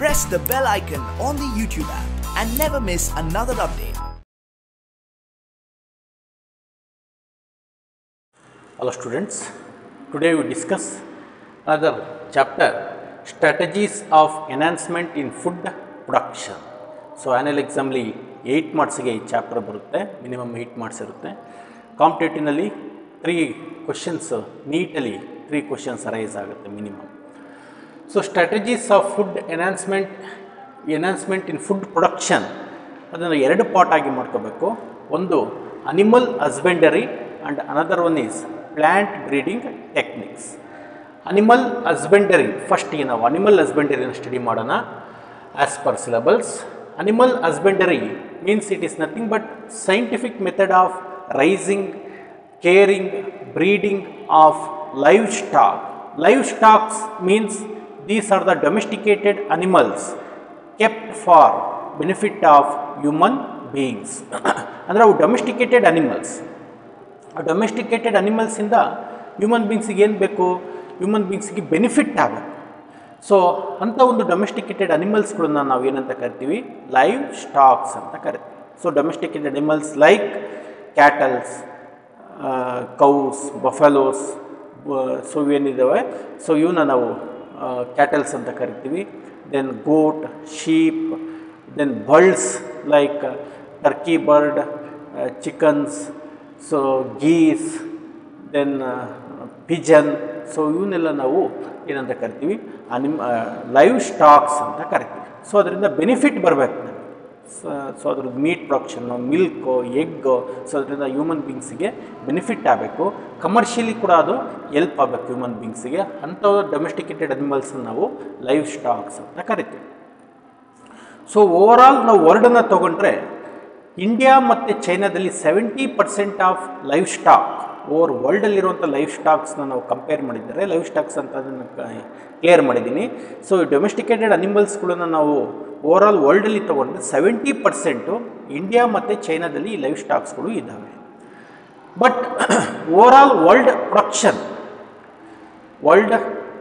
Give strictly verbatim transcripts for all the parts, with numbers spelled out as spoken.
press the bell icon on the YouTube app and never miss another update. Hello students, today we discuss another chapter, strategies of enhancement in food production. So annual exam li eight marks ge chapter barutte, minimum eight marks irutte. Competitive nalli three questions neatly three questions arise agutte minimum. So strategies of food enhancement enhancement in food production ಅದನ್ನು ಎರಡು part ಆಗಿ ಮಾಡ್ಕೋಬೇಕು. ಒಂದು animal husbandry and another one is plant breeding techniques. Animal husbandry ಫಸ್ಟಿಗೆ ನಾವು animal ಹಸ್ಬೆಂಡರಿನ study ಮಾಡೋಣ as per syllabus. Animal husbandry means it is nothing but scientific method of raising, caring, breeding of livestock. Livestocks means these are the domesticated animals kept for benefit of human beings. ಅಂದರೆ ಅವು domesticated animals. ಆ domesticated ಅನಿಮಲ್ಸಿಂದ human ಬೀಯಿಂಗ್ಸಿಗೆ ಏನು ಬೇಕು, human ಬೀಯಿಂಗ್ಸಿಗೆ benefit ಆಗಬೇಕು. So ಅಂಥ ಒಂದು ಡೊಮೆಸ್ಟಿಕೇಟೆಡ್ ಅನಿಮಲ್ಸ್ಗಳನ್ನ ನಾವು ಏನಂತ ಕರಿತೀವಿ, ಲೈವ್ ಸ್ಟಾಕ್ಸ್ ಅಂತ ಕರಿತೀವಿ. So domesticated animals like cattles, cows, buffaloes, so ಇವೇನಿದ್ದಾವೆ, ಸೊ ಇವನ್ನ ನಾವು ಕ್ಯಾಟಲ್ಸ್ ಅಂತ ಕರಿತೀವಿ. Then goat, sheep, then birds like turkey bird, chickens, so geese, then pigeon. So ಇವನ್ನೆಲ್ಲ ನಾವು ಏನಂತ ಕರಿತೀವಿ, ಅನಿಮ್ ಲೈವ್ ಸ್ಟಾಕ್ಸ್ ಅಂತ ಕರಿತೀವಿ. ಸೊ ಅದರಿಂದ ಬೆನಿಫಿಟ್ ಬರಬೇಕು ನಮಗೆ. ಸೊ ಅದ್ರದ್ದು ಮೀಟ್ ಪ್ರೊಡಕ್ಷನ್ನು, ಮಿಲ್ಕು, ಎಗ್ಗು, ಸೊ ಅದರಿಂದ ಹ್ಯೂಮನ್ ಬೀಯಿಂಗ್ಸಿಗೆ ಬೆನಿಫಿಟ್ ಆಗಬೇಕು. ಕಮರ್ಷಿಯಲಿ ಕೂಡ ಅದು ಎಲ್ಪ್ ಆಗಬೇಕು ಹ್ಯೂಮನ್ ಬೀಯಿಂಗ್ಸಿಗೆ. ಅಂಥ ಡೊಮೆಸ್ಟಿಕೇಟೆಡ್ ಅನಿಮಲ್ಸನ್ನು ನಾವು ಲೈವ್ ಸ್ಟಾಕ್ಸ್ ಅಂತ ಕರಿತೀವಿ. ಸೊ ಓವರಾಲ್ ನಾವು ವರ್ಲ್ಡನ್ನು ತೊಗೊಂಡ್ರೆ ಇಂಡಿಯಾ ಮತ್ತು ಚೈನಾದಲ್ಲಿ seventy percent of livestock, over ವರ್ಲ್ಡಲ್ಲಿರುವಂಥ ಲೈವ್ ಸ್ಟಾಕ್ಸ್ನ ನಾವು ಕಂಪೇರ್ ಮಾಡಿದರೆ, ಲೈವ್ ಸ್ಟಾಕ್ಸ್ ಅಂತ ಅದನ್ನು ಕ್ಲಿಯರ್ ಮಾಡಿದ್ದೀನಿ. ಸೊ ಡೊಮೆಸ್ಟಿಕೇಟೆಡ್ ಅನಿಮಲ್ಸ್ಗಳನ್ನ ನಾವು ಓವರಾಲ್ ವರ್ಲ್ಡಲ್ಲಿ ತೊಗೊಂಡ್ರೆ ಸೆವೆಂಟಿ ಪರ್ಸೆಂಟು ಇಂಡಿಯಾ ಮತ್ತು ಚೈನಾದಲ್ಲಿ ಲೈವ್ ಸ್ಟಾಕ್ಸ್ಗಳು ಇದ್ದಾವೆ. But overall world production world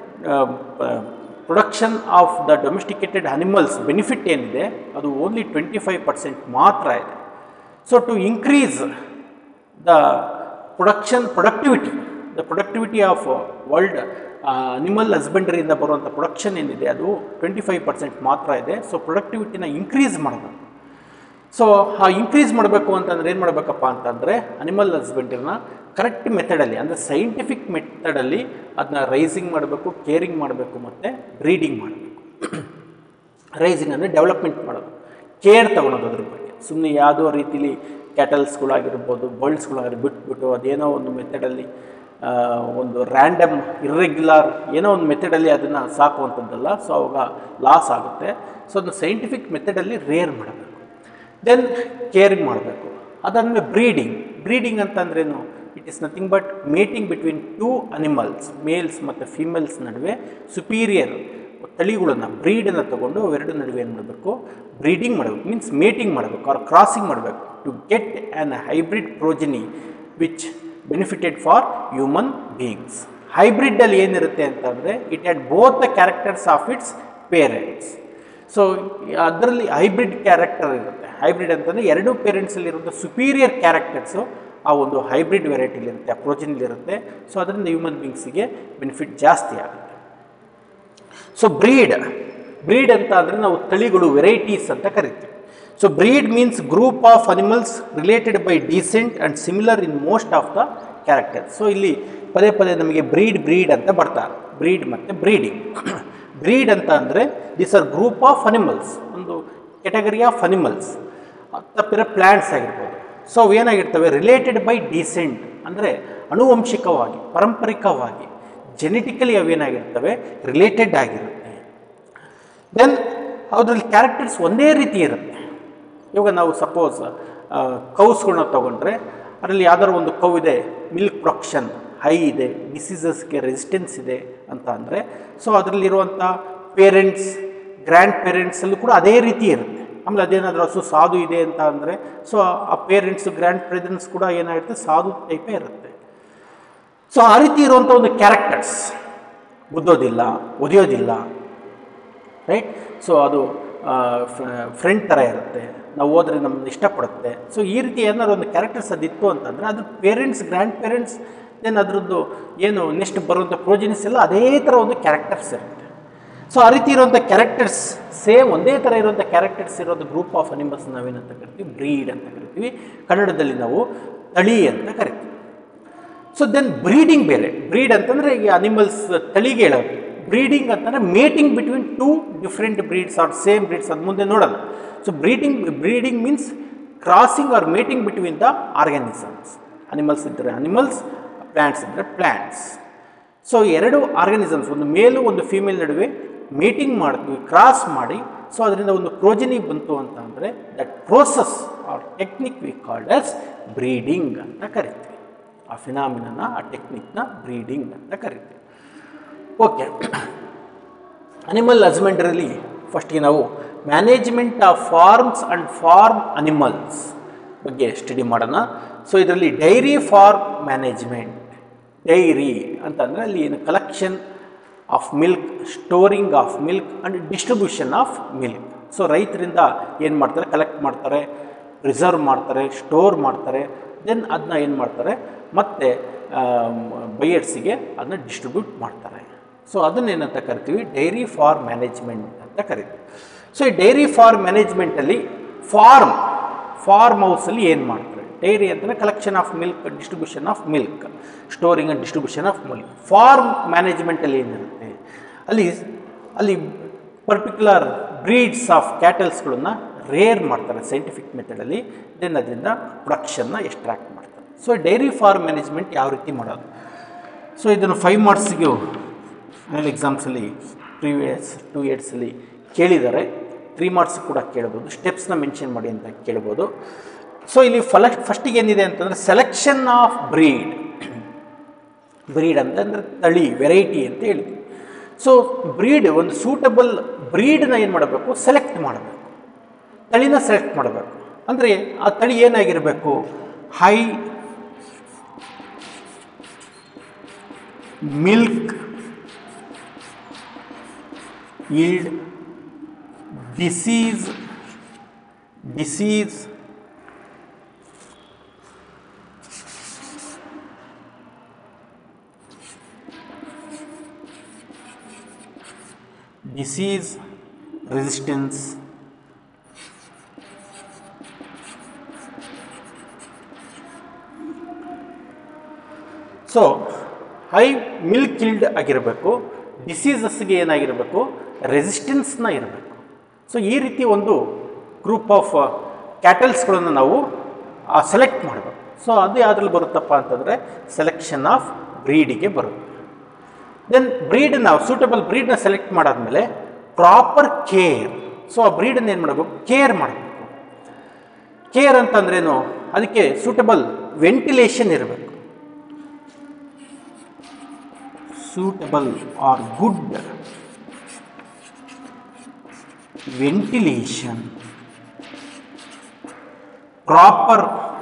production of the domesticated animals benefit ಏನಿದೆ ಅದು ಓನ್ಲಿ ಟ್ವೆಂಟಿ ಫೈವ್ ಪರ್ಸೆಂಟ್ ಮಾತ್ರ ಇದೆ. So to increase the production productivity the productivity of world animal ಹಸ್ಬೆಂಡರಿಯಿಂದ ಬರುವಂಥ ಪ್ರೊಡಕ್ಷನ್ ಏನಿದೆ ಅದು ಟ್ವೆಂಟಿ ಫೈವ್ ಪರ್ಸೆಂಟ್ ಮಾತ್ರ ಇದೆ. ಸೊ ಪ್ರೊಡಕ್ಟಿವಿಟಿನ ಇನ್ಕ್ರೀಸ್ ಮಾಡಬೇಕು. ಸೊ ಆ ಇನ್ಕ್ರೀಸ್ ಮಾಡಬೇಕು ಅಂತಂದರೆ ಏನು ಮಾಡಬೇಕಪ್ಪ ಅಂತಂದರೆ ಅನಿಮಲ್ ಹಸ್ಬೆಂಡರಿನ ಕರೆಕ್ಟ್ ಮೆಥಡಲ್ಲಿ, ಅಂದರೆ ಸೈಂಟಿಫಿಕ್ ಮೆಥಡಲ್ಲಿ ಅದನ್ನ ರೈಸಿಂಗ್ ಮಾಡಬೇಕು, ಕೇರಿಂಗ್ ಮಾಡಬೇಕು ಮತ್ತು ಬ್ರೀಡಿಂಗ್ ಮಾಡಬೇಕು. ರೈಸಿಂಗ್ ಅಂದರೆ ಡೆವಲಪ್ಮೆಂಟ್ ಮಾಡೋದು, ಕೇರ್ ತೊಗೊಳೋದು ಅದ್ರ ಬಗ್ಗೆ. ಸುಮ್ಮನೆ ಯಾವುದೋ ರೀತಿಲಿ ಕ್ಯಾಟಲ್ಸ್ಗಳಾಗಿರ್ಬೋದು, ಬರ್ಡ್ಸ್ಗಳಾಗಿರ್ಬೋದು ಬಿಟ್ಬಿಟ್ಟು ಅದೇನೋ ಒಂದು ಮೆಥಡಲ್ಲಿ ಒಂದು ರ್ಯಾಂಡಮ್ ಇರ್ರೆಗ್ಯುಲರ್ ಏನೋ ಒಂದು ಮೆಥಡಲ್ಲಿ ಅದನ್ನು ಸಾಕುವಂಥದ್ದಲ್ಲ. ಸೊ ಅವಾಗ ಲಾಸ್ ಆಗುತ್ತೆ. ಸೊ ಅದನ್ನು ಸೈಂಟಿಫಿಕ್ ಮೆಥಡಲ್ಲಿ ರೇರ್ ಮಾಡಬೇಕು. ದೆನ್ ಕೇರಿಂಗ್ ಮಾಡಬೇಕು. ಅದಾದಮೇಲೆ ಬ್ರೀಡಿಂಗ್. ಬ್ರೀಡಿಂಗ್ ಅಂತಂದ್ರೇನು, it is nothing but mating between two animals, males ಮತ್ತು ಫೀಮೇಲ್ಸ್ ನಡುವೆ ಸುಪೀರಿಯರ್ ತಳಿಗಳನ್ನು, ಬ್ರೀಡನ್ನು ತೊಗೊಂಡು ಅವೆರಡು ನಡುವೆ ಏನು ಮಾಡಬೇಕು, ಬ್ರೀಡಿಂಗ್ ಮಾಡಬೇಕು. ಮೀನ್ಸ್ ಮೇಟಿಂಗ್ ಮಾಡಬೇಕು ಆರ್ ಕ್ರಾಸಿಂಗ್ ಮಾಡಬೇಕು to get an hybrid progeny which benefited for human beings. ಹೈಬ್ರಿಡ್ಡಲ್ಲಿ ಏನಿರುತ್ತೆ ಅಂತಂದರೆ it had both the characters of it's parents. So ಅದರಲ್ಲಿ ಹೈಬ್ರಿಡ್ ಕ್ಯಾರೆಕ್ಟರ್ ಇರುತ್ತೆ. ಹೈಬ್ರಿಡ್ ಅಂತಂದರೆ ಎರಡೂ ಪೇರೆಂಟ್ಸಲ್ಲಿರುವಂಥ ಸುಪೀರಿಯರ್ ಕ್ಯಾರೆಕ್ಟರ್ಸು ಆ ಒಂದು ಹೈಬ್ರಿಡ್ ವೆರೈಟಿಲಿರುತ್ತೆ, ಆ ಪ್ರೋಜನಿಲಿರುತ್ತೆ. ಸೊ ಅದರಿಂದ ಹ್ಯೂಮನ್ ಬೀಯಿಂಗ್ಸಿಗೆ ಬೆನಿಫಿಟ್ ಜಾಸ್ತಿ ಆಗುತ್ತೆ. ಸೊ ಬ್ರೀಡ್ ಬ್ರೀಡ್ ಅಂತ ಅಂದರೆ ನಾವು ತಳಿಗಳು, ವೆರೈಟೀಸ್ ಅಂತ ಕರಿತೀವಿ. So breed means group of animals related by descent and similar in most of the character. So ಇಲ್ಲಿ ಪದೇ ಪದೇ ನಮಗೆ ಬ್ರೀಡ್ ಬ್ರೀಡ್ ಅಂತ ಬರ್ತಾರೆ, ಬ್ರೀಡ್ ಮತ್ತು ಬ್ರೀಡಿಂಗ್. ಬ್ರೀಡ್ ಅಂತ ಅಂದರೆ this are group of animals, ಒಂದು ಕೆಟಗರಿ ಆಫ್ ಅನಿಮಲ್ಸ್. ತಪ್ಪಿರೋ ಪ್ಲ್ಯಾಂಟ್ಸ್ ಆಗಿರ್ಬೋದು. ಸೊ ಅವು ಏನಾಗಿರ್ತವೆ, ರಿಲೇಟೆಡ್ ಬೈ ಡೀಸೆಂಟ್ ಅಂದರೆ ಅನುವಂಶಿಕವಾಗಿ, ಪಾರಂಪರಿಕವಾಗಿ, ಜೆನೆಟಿಕಲಿ ಅವೇನಾಗಿರ್ತವೆ, ರಿಲೇಟೆಡ್ ಆಗಿರುತ್ತೆ. ದೆನ್ ಅದರಲ್ಲಿ ಕ್ಯಾರೆಕ್ಟರ್ಸ್ ಒಂದೇ ರೀತಿ ಇರುತ್ತೆ. ಇವಾಗ ನಾವು ಸಪೋಸ್ ಕೌಸ್ಗಳನ್ನ ತೊಗೊಂಡ್ರೆ ಅದರಲ್ಲಿ ಯಾವ್ದಾದ್ರು ಒಂದು ಕೌ ಇದೆ, ಮಿಲ್ಕ್ ಪ್ರೊಡಕ್ಷನ್ ಹೈ ಇದೆ, ಡಿಸೀಸಸ್ಗೆ ರೆಸಿಸ್ಟೆನ್ಸ್ ಇದೆ ಅಂತ ಅಂದರೆ, ಸೊ ಅದರಲ್ಲಿರುವಂಥ ಪೇರೆಂಟ್ಸ್, ಗ್ರ್ಯಾಂಡ್ ಪೇರೆಂಟ್ಸಲ್ಲೂ ಕೂಡ ಅದೇ ರೀತಿ ಇರುತ್ತೆ. ಆಮೇಲೆ ಅದೇನಾದರೂ ಹಸು ಸಾಧು ಇದೆ ಅಂತ ಅಂದರೆ, ಸೊ ಆ ಪೇರೆಂಟ್ಸು, ಗ್ರ್ಯಾಂಡ್ ಪೇರೆಂಟ್ಸ್ ಕೂಡ ಏನಾಗಿರುತ್ತೆ, ಸಾಧು ಟೈಪೇ ಇರುತ್ತೆ. ಸೊ ಆ ರೀತಿ ಇರುವಂಥ ಒಂದು ಕ್ಯಾರೆಕ್ಟರ್ಸ್, ಗುದ್ದೋದಿಲ್ಲ, ಒದೆಯೋದಿಲ್ಲ, ರೈಟ್. ಸೊ ಅದು ಫ್ರೆಂಡ್ ಥರ ಇರುತ್ತೆ, ನಾವು ಹೋದರೆ ನಮ್ಮನ್ನು ಇಷ್ಟಪಡುತ್ತೆ. ಸೊ ಈ ರೀತಿ ಏನಾದ್ರು ಒಂದು ಕ್ಯಾರೆಕ್ಟರ್ಸ್ ಅದಿತ್ತು ಅಂತಂದರೆ ಅದು ಪೇರೆಂಟ್ಸ್, ಗ್ರ್ಯಾಂಡ್ ಪೇರೆಂಟ್ಸ್, ದೆನ್ ಅದರದ್ದು ಏನು ನೆಕ್ಸ್ಟ್ ಬರುವಂಥ ಪ್ರೋಜಿನಿಸ್ ಎಲ್ಲ ಅದೇ ಥರ ಒಂದು ಕ್ಯಾರೆಕ್ಟರ್ಸ್ ಇರುತ್ತೆ. ಸೊ ಆ ರೀತಿ ಇರುವಂಥ ಕ್ಯಾರೆಕ್ಟರ್ಸ್, ಸೇಮ್ ಒಂದೇ ಥರ ಇರುವಂಥ ಕ್ಯಾರೆಕ್ಟರ್ಸ್ ಇರೋದು ಗ್ರೂಪ್ ಆಫ್ ಅನಿಮಲ್ಸ್ ನಾವೇನಂತ ಕರಿತೀವಿ, ಬ್ರೀಡ್ ಅಂತ ಕರಿತೀವಿ. ಕನ್ನಡದಲ್ಲಿ ನಾವು ತಳಿ ಅಂತ ಕರಿತೀವಿ. ಸೊ ದೆನ್ ಬ್ರೀಡಿಂಗ್ ಬೇರೆ. ಬ್ರೀಡ್ ಅಂತಂದರೆ ಈ ಅನಿಮಲ್ಸ್ ತಳಿಗೆ ಹೇಳೋದು. ಬ್ರೀಡಿಂಗ್ ಅಂತಂದರೆ mating between two different breeds or same breeds, ಅದು ಮುಂದೆ ನೋಡೋಣ. So breeding breeding means crossing or mating between the organisms. Animals ಇದ್ದರೆ ಅನಿಮಲ್ಸ್, ಪ್ಲ್ಯಾಂಟ್ಸ್ ಇದ್ದರೆ ಪ್ಲ್ಯಾಂಟ್ಸ್. ಸೊ ಎರಡು ಆರ್ಗ್ಯಾನಿಸಮ್ಸ್, ಒಂದು ಮೇಲು ಒಂದು ಫೀಮೇಲ್ ನಡುವೆ ಮೇಟಿಂಗ್ ಮಾಡ್ತೀವಿ, ಕ್ರಾಸ್ ಮಾಡಿ. ಸೊ ಅದರಿಂದ ಒಂದು ಪ್ರೋಜನಿ ಬಂತು ಅಂತ ಅಂದರೆ that process or technique we called as breeding ಅಂತ ಕರಿತೀವಿ. ಆ ಫಿನಾಮಿನನ, ಆ ಟೆಕ್ನಿಕ್ನ ಬ್ರೀಡಿಂಗ್ ಅಂತ ಕರಿತೀವಿ. ಓಕೆ, ಅನಿಮಲ್ ಹಸ್ಬೆಂಡ್ರಿಲಿ ಫಸ್ಟಿಗೆ ನಾವು management of farms and farm animals ಬಗ್ಗೆ ಸ್ಟಡಿ ಮಾಡೋಣ. ಸೊ ಇದರಲ್ಲಿ ಡೈರಿ ಫಾರ್ಮ್ ಮ್ಯಾನೇಜ್ಮೆಂಟ್. ಡೈರಿ ಅಂತಂದರೆ ಅಲ್ಲಿ ಏನು collection of milk, storing of milk and distribution of milk. So ರೈತರಿಂದ ಏನು ಮಾಡ್ತಾರೆ, ಕಲೆಕ್ಟ್ ಮಾಡ್ತಾರೆ, ಪ್ರಿಸರ್ವ್ ಮಾಡ್ತಾರೆ, ಸ್ಟೋರ್ ಮಾಡ್ತಾರೆ, ದೆನ್ ಅದನ್ನ ಏನು ಮಾಡ್ತಾರೆ ಮತ್ತು ಬೈಯರ್ಸಿಗೆ ಅದನ್ನ ಡಿಸ್ಟ್ರಿಬ್ಯೂಟ್ ಮಾಡ್ತಾರೆ. ಸೊ ಅದನ್ನೇನಂತ ಕರಿತೀವಿ, ಡೈರಿ ಫಾರ್ಮ್ ಮ್ಯಾನೇಜ್ಮೆಂಟ್ ಅಂತ ಕರಿತೀವಿ. ಸೊ ಈ ಡೈರಿ ಫಾರ್ಮ್ ಮ್ಯಾನೇಜ್ಮೆಂಟಲ್ಲಿ ಫಾರ್ಮ್ ಫಾರ್ಮ್ ಹೌಸಲ್ಲಿ ಏನು ಮಾಡ್ತಾರೆ, ಡೈರಿ ಅಂತಂದರೆ collection of milk, distribution of milk, storing and distribution of milk. Farm ಮ್ಯಾನೇಜ್ಮೆಂಟಲ್ಲಿ ಏನಿರುತ್ತೆ, ಅಲ್ಲಿ ಅಲ್ಲಿ ಪರ್ಟಿಕ್ಯುಲರ್ ಬ್ರೀಡ್ಸ್ ಆಫ್ ಕ್ಯಾಟಲ್ಸ್ಗಳನ್ನ ರೇರ್ ಮಾಡ್ತಾರೆ ಸೈಂಟಿಫಿಕ್ ಮೆಥಡಲ್ಲಿ, ದೆನ್ ಅದರಿಂದ ಪ್ರೊಡಕ್ಷನ್ನ ಎಕ್ಸ್ಟ್ರಾಕ್ಟ್ ಮಾಡ್ತಾರೆ. ಸೊ ಡೈರಿ ಫಾರ್ಮ್ ಮ್ಯಾನೇಜ್ಮೆಂಟ್ ಯಾವ ರೀತಿ ಮಾಡೋದು. ಸೊ ಇದನ್ನು ಫೈವ್ ಮಾರ್ಕ್ಸ್ಗೆ ಆ್ಯನುವಲ್ ಎಕ್ಸಾಮ್ಸಲ್ಲಿ ಪ್ರೀವಿಯಸ್ ಟೂ ಇಯರ್ಸಲ್ಲಿ ಕೇಳಿದ್ದಾರೆ. ತ್ರೀ ಮಾರ್ಕ್ಸ್ ಕೂಡ ಕೇಳ್ಬೋದು, ಸ್ಟೆಪ್ಸ್ನ ಮೆನ್ಷನ್ ಮಾಡಿ ಅಂತ ಕೇಳ್ಬೋದು. ಸೊ ಇಲ್ಲಿ ಫಲ ಫಸ್ಟಿಗೆ ಏನಿದೆ ಅಂತಂದರೆ ಸೆಲೆಕ್ಷನ್ ಆಫ್ ಬ್ರೀಡ್. ಬ್ರೀಡ್ ಅಂತಂದರೆ ತಳಿ, ವೆರೈಟಿ ಅಂತ ಹೇಳಿದ್ವಿ. ಸೊ ಬ್ರೀಡ್, ಒಂದು ಸೂಟಬಲ್ ಬ್ರೀಡನ್ನ ಏನು ಮಾಡಬೇಕು, ಸೆಲೆಕ್ಟ್ ಮಾಡಬೇಕು, ತಳಿನ ಸೆಲೆಕ್ಟ್ ಮಾಡಬೇಕು. ಅಂದರೆ ಆ ತಳಿ ಏನಾಗಿರಬೇಕು, high milk yield, disease disease disease resistance, so high milk yield ಆಗಿರಬೇಕು, ಡಿಸೀಸಸ್ಗೆ ಏನಾಗಿರಬೇಕು, ರೆಸಿಸ್ಟೆನ್ಸ್ನ ಇರಬೇಕು. ಸೊ ಈ ರೀತಿ ಒಂದು ಗ್ರೂಪ್ ಆಫ್ ಕ್ಯಾಟಲ್ಸ್ಗಳನ್ನು ನಾವು ಸೆಲೆಕ್ಟ್ ಮಾಡಬೇಕು. ಸೊ ಅದು ಯಾವುದ್ರಲ್ಲಿ ಬರುತ್ತಪ್ಪ ಅಂತಂದರೆ ಸೆಲೆಕ್ಷನ್ ಆಫ್ ಬ್ರೀಡಿಗೆ ಬರುತ್ತೆ. ದೆನ್ ಬ್ರೀಡ್ ನಾವು ಸೂಟಬಲ್ ಬ್ರೀಡ್ನ ಸೆಲೆಕ್ಟ್ ಮಾಡಾದ್ಮೇಲೆ ಪ್ರಾಪರ್ ಕೇರ್. ಸೊ ಆ ಬ್ರೀಡನ್ನು ಏನು ಮಾಡಬೇಕು, ಕೇರ್ ಮಾಡಬೇಕು. ಕೇರ್ ಅಂತಂದ್ರೇನು, ಅದಕ್ಕೆ ಸೂಟಬಲ್ ವೆಂಟಿಲೇಷನ್ ಇರಬೇಕು. Suitable or good ventilation, proper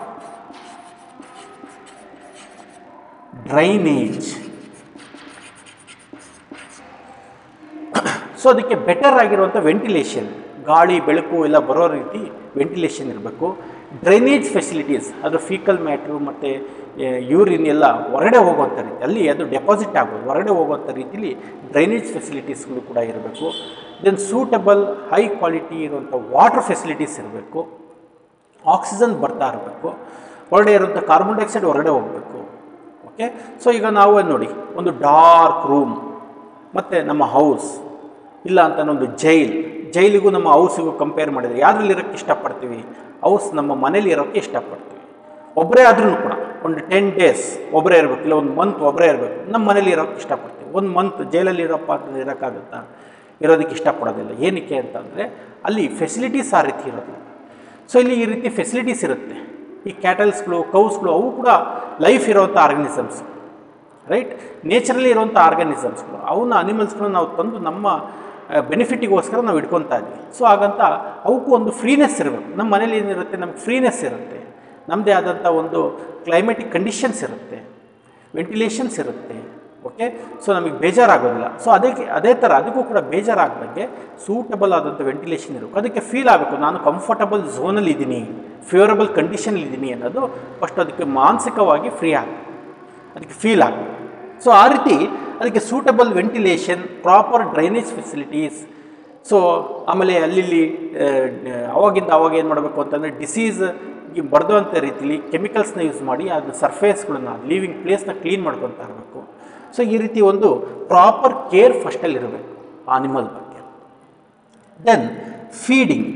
drainage. So ಅದಕ್ಕೆ ಬೆಟರ್ ಆಗಿರುವಂಥ ವೆಂಟಿಲೇಷನ್, ಗಾಳಿ ಬೆಳಕು ಎಲ್ಲ ಬರೋ ರೀತಿ ವೆಂಟಿಲೇಷನ್ ಇರಬೇಕು. ಡ್ರೈನೇಜ್ ಫೆಸಿಲಿಟೀಸ್, ಅದು ಫೀಕಲ್ ಮ್ಯಾಟ್ರು ಮತ್ತು ಯೂರಿನ್ ಎಲ್ಲ ಹೊರಗಡೆ ಹೋಗುವಂಥ ರೀತಿ, ಅಲ್ಲಿ ಅದು ಡೆಪಾಸಿಟ್ ಆಗೋದು ಹೊರಗಡೆ ಹೋಗುವಂಥ ರೀತಿಲಿ ಡ್ರೈನೇಜ್ ಫೆಸಿಲಿಟೀಸ್ಗಳು ಕೂಡ ಇರಬೇಕು. ದೆನ್ ಸೂಟಬಲ್ ಹೈ ಕ್ವಾಲಿಟಿ ಇರುವಂಥ ವಾಟರ್ ಫೆಸಿಲಿಟೀಸ್ ಇರಬೇಕು. ಆಕ್ಸಿಜನ್ ಬರ್ತಾ ಇರಬೇಕು, ಹೊರಗಡೆ ಇರುವಂಥ ಕಾರ್ಬನ್ ಡೈಆಕ್ಸೈಡ್ ಹೊರಗಡೆ ಹೋಗಬೇಕು. ಓಕೆ, ಸೊ ಈಗ ನಾವು ನೋಡಿ, ಒಂದು ಡಾರ್ಕ್ ರೂಮ್ ಮತ್ತು ನಮ್ಮ ಹೌಸ್, ಇಲ್ಲ ಅಂತ ಒಂದು ಜೈಲ್, ಜೈಲಿಗೂ ನಮ್ಮ ಹೌಸಿಗೂ ಕಂಪೇರ್ ಮಾಡಿದರೆ ಯಾವುದ್ರಲ್ಲಿ ಇರೋಕ್ಕೆ ಇಷ್ಟಪಡ್ತೀವಿ, ಹೌಸ್ ನಮ್ಮ ಮನೇಲಿ ಇರೋಕ್ಕೆ ಇಷ್ಟಪಡ್ತೀವಿ. ಒಬ್ಬರೇ ಆದ್ರೂ ಕೂಡ ಒಂದು ಟೆನ್ ಡೇಸ್ ಒಬ್ಬರೇ ಇರಬೇಕು, ಇಲ್ಲ ಒಂದು ಮಂತ್ ಒಬ್ಬರೇ ಇರಬೇಕು, ನಮ್ಮ ಮನೇಲಿ ಇರೋಕ್ಕೆ ಇಷ್ಟಪಡ್ತೀವಿ. ಒಂದು ಮಂತ್ ಜೈಲಲ್ಲಿ ಇರೋಪ್ಪ ಅಂತ ಇರೋಕ್ಕಾಗುತ್ತಾ, ಇರೋದಕ್ಕೆ ಇಷ್ಟಪಡೋದಿಲ್ಲ. ಏನಕ್ಕೆ ಅಂತಂದರೆ ಅಲ್ಲಿ ಫೆಸಿಲಿಟೀಸ್ ಆ ರೀತಿ ಇರೋದಿಲ್ಲ. ಸೊ ಇಲ್ಲಿ ಈ ರೀತಿ ಫೆಸಿಲಿಟೀಸ್ ಇರುತ್ತೆ. ಈ ಕ್ಯಾಟಲ್ಸ್ಗಳು, ಕೌಸ್ಗಳು, ಅವು ಕೂಡ ಲೈಫ್ ಇರೋವಂಥ ಆರ್ಗನಿಸಮ್ಸ್, ರೈಟ್, ನೇಚರಲ್ಲಿ ಇರುವಂಥ ಆರ್ಗನಿಸಮ್ಸ್ಗಳು. ಅವನ್ನ ಅನಿಮಲ್ಸ್ಗಳನ್ನ ನಾವು ತಂದು ನಮ್ಮ ಬೆನಿಫಿಟಿಗೋಸ್ಕರ ನಾವು ಇಟ್ಕೊತಾ ಇದ್ವಿ. ಸೊ ಹಾಗಂತ ಅವಕ್ಕೂ ಒಂದು ಫ್ರೀನೆಸ್ ಇರಬೇಕು. ನಮ್ಮ ಮನೇಲಿ ಏನಿರುತ್ತೆ, ನಮ್ಗೆ ಫ್ರೀನೆಸ್ ಇರುತ್ತೆ, ನಮ್ಮದೇ ಆದಂಥ ಒಂದು ಕ್ಲೈಮೆಟಿಕ್ ಕಂಡೀಷನ್ಸ್ ಇರುತ್ತೆ, ವೆಂಟಿಲೇಷನ್ಸ್ ಇರುತ್ತೆ, ಓಕೆ. ಸೊ ನಮಗೆ ಬೇಜಾರಾಗೋದಿಲ್ಲ. ಸೊ ಅದಕ್ಕೆ ಅದೇ ಥರ ಅದಕ್ಕೂ ಕೂಡ ಬೇಜಾರಾಗದಂಗೆ ಸೂಟಬಲ್ ಆದಂಥ ವೆಂಟಿಲೇಷನ್ ಇರಬೇಕು. ಅದಕ್ಕೆ ಫೀಲ್ ಆಗಬೇಕು ನಾನು ಕಂಫರ್ಟಬಲ್ ಝೋನಲ್ಲಿ ಇದ್ದೀನಿ, ಫೇವರಬಲ್ ಕಂಡೀಷನಲ್ಲಿ ಇದ್ದೀನಿ ಅನ್ನೋದು ಫಸ್ಟ್ ಅದಕ್ಕೆ ಮಾನಸಿಕವಾಗಿ ಫ್ರೀ ಆಗಬೇಕು, ಅದಕ್ಕೆ ಫೀಲ್ ಆಗಬೇಕು. ಸೊ ಆ ರೀತಿ ಅದಕ್ಕೆ suitable ventilation, proper drainage facilities. So ಆಮೇಲೆ ಅಲ್ಲಿ ಅವಾಗಿಂದ ಅವಾಗ ಏನು ಮಾಡಬೇಕು ಅಂತಂದರೆ ಡಿಸೀಸ್ ಬರೆದುವಂಥ ರೀತಿಲಿ ಕೆಮಿಕಲ್ಸ್ನ ಯೂಸ್ ಮಾಡಿ ಅದು ಸರ್ಫೇಸ್ಗಳನ್ನ ಲಿವಿಂಗ್ ಪ್ಲೇಸ್ನ ಕ್ಲೀನ್ ಮಾಡ್ಕೊತಾ ಇರಬೇಕು. ಸೊ ಈ ರೀತಿ ಒಂದು ಪ್ರಾಪರ್ ಕೇರ್ ಫಸ್ಟಲ್ಲಿ ಇರಬೇಕು ಆನಿಮಲ್ ಬಗ್ಗೆ. Then feeding.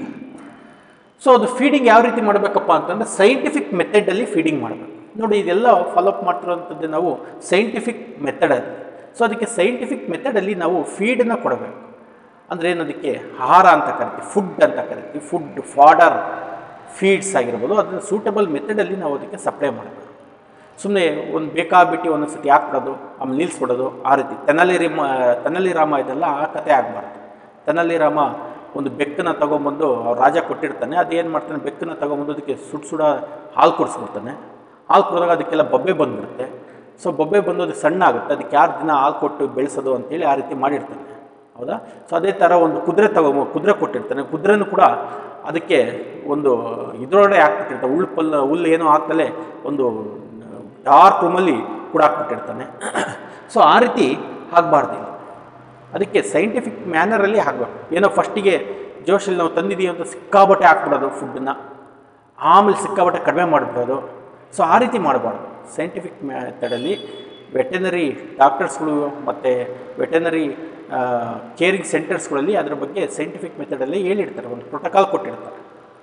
ಸೊ ಅದು ಫೀಡಿಂಗ್ ಯಾವ ರೀತಿ ಮಾಡಬೇಕಪ್ಪ ಅಂತಂದರೆ ಸೈಂಟಿಫಿಕ್ ಮೆಥಡಲ್ಲಿ ಫೀಡಿಂಗ್ ಮಾಡಬೇಕು. ನೋಡಿ ಇದೆಲ್ಲ ಫಾಲೋಅಪ್ ಮಾಡ್ತಿರೋಂಥದ್ದು ನಾವು ಸೈಂಟಿಫಿಕ್ ಮೆಥಡಲ್ಲಿ. ಸೊ ಅದಕ್ಕೆ ಸೈಂಟಿಫಿಕ್ ಮೆಥಡಲ್ಲಿ ನಾವು ಫೀಡನ್ನು ಕೊಡಬೇಕು. ಅಂದರೆ ಏನು, ಅದಕ್ಕೆ ಆಹಾರ ಅಂತ ಕರಿತೀವಿ, ಫುಡ್ ಅಂತ ಕರಿತೀವಿ, ಫುಡ್ ಫಾಡರ್ ಫೀಡ್ಸ್ ಆಗಿರ್ಬೋದು, ಅದನ್ನು ಸೂಟಬಲ್ ಮೆಥಡಲ್ಲಿ ನಾವು ಅದಕ್ಕೆ ಸಪ್ಲೈ ಮಾಡಬೇಕು. ಸುಮ್ಮನೆ ಒಂದು ಬೇಕಾಬಿಟ್ಟು ಒಂದೊಂದು ಸತಿ ಹಾಕ್ಬಿಡೋದು ಆಮೇಲೆ ನಿಲ್ಲಿಸ್ಬಿಡೋದು ಆ ರೀತಿ. ತೆನಾಲಿ ರಾಮ ತೆನಾಲಿ ರಾಮ ಇದೆಲ್ಲ ಆ ಕತೆ ಆಗಬಾರ್ದು. ತೆನಾಲಿ ರಾಮ ಒಂದು ಬೆಕ್ಕನ್ನು ತೊಗೊಂಬಂದು ಅವ್ರು ರಾಜ ಕೊಟ್ಟಿರ್ತಾನೆ, ಅದೇನು ಮಾಡ್ತಾನೆ, ಬೆಕ್ಕನ್ನು ತೊಗೊಂಬಂದು ಅದಕ್ಕೆ ಸುಡು ಸುಡ ಹಾಲು ಕೊಡಿಸ್ಬಿಡ್ತಾನೆ. ಹಾಲು ಕೊಡಿದಾಗ ಅದಕ್ಕೆಲ್ಲ ಬೊಬ್ಬೆ ಬಂದುಬಿಡುತ್ತೆ. ಸೊ ಬೊಬ್ಬೆ ಬಂದು ಅದು ಸಣ್ಣ ಆಗುತ್ತೆ, ಅದಕ್ಕೆ ಯಾರು ದಿನ ಹಾಲು ಕೊಟ್ಟು ಬೆಳೆಸೋದು ಅಂತೇಳಿ ಆ ರೀತಿ ಮಾಡಿರ್ತಾನೆ, ಹೌದಾ. ಸೊ ಅದೇ ಥರ ಒಂದು ಕುದುರೆ ತಗೊ ಕುದುರೆ ಕೊಟ್ಟಿರ್ತಾನೆ, ಕುದುರೆನೂ ಕೂಡ ಅದಕ್ಕೆ ಒಂದು ಇದರೊಳಗೆ ಹಾಕ್ಬಿಟ್ಟಿರ್ತಾನೆ, ಹುಲ್ಲು ಪಲ್ ಹುಲ್ಲು ಏನೋ ಹಾಕ್ತಲೇ ಒಂದು ಡಾರ್ಕ್ ರೂಮಲ್ಲಿ ಕೂಡ ಹಾಕ್ಬಿಟ್ಟಿರ್ತಾನೆ. ಸೊ ಆ ರೀತಿ ಆಗಬಾರ್ದು. ಅದಕ್ಕೆ ಸೈಂಟಿಫಿಕ್ ಮ್ಯಾನರಲ್ಲಿ ಹಾಕಬೇಕು. ಏನೋ ಫಸ್ಟಿಗೆ ಜೋಶಲ್ಲಿ ನಾವು ತಂದಿದ್ದೀವಿ ಅಂತ ಸಿಕ್ಕಾಬಟ್ಟೆ ಹಾಕ್ಬಿಡೋದು ಫುಡ್ಡನ್ನ, ಆಮೇಲೆ ಸಿಕ್ಕಾಬಟ್ಟೆ ಕಡಿಮೆ ಮಾಡಿಬಿಡೋದು. ಸೊ ಆ ರೀತಿ ಮಾಡಬಾರ್ದು. ಸೈಂಟಿಫಿಕ್ ಮೆಥಡಲ್ಲಿ ವೆಟೆನರಿ ಡಾಕ್ಟರ್ಸ್ಗಳು ಮತ್ತು ವೆಟೆನರಿ ಕೇರಿಂಗ್ ಸೆಂಟರ್ಸ್ಗಳಲ್ಲಿ ಅದ್ರ ಬಗ್ಗೆ ಸೈಂಟಿಫಿಕ್ ಮೆಥಡಲ್ಲಿ ಹೇಳಿರ್ತಾರೆ, ಒಂದು ಪ್ರೋಟೋಕಾಲ್ ಕೊಟ್ಟಿರ್ತಾರೆ.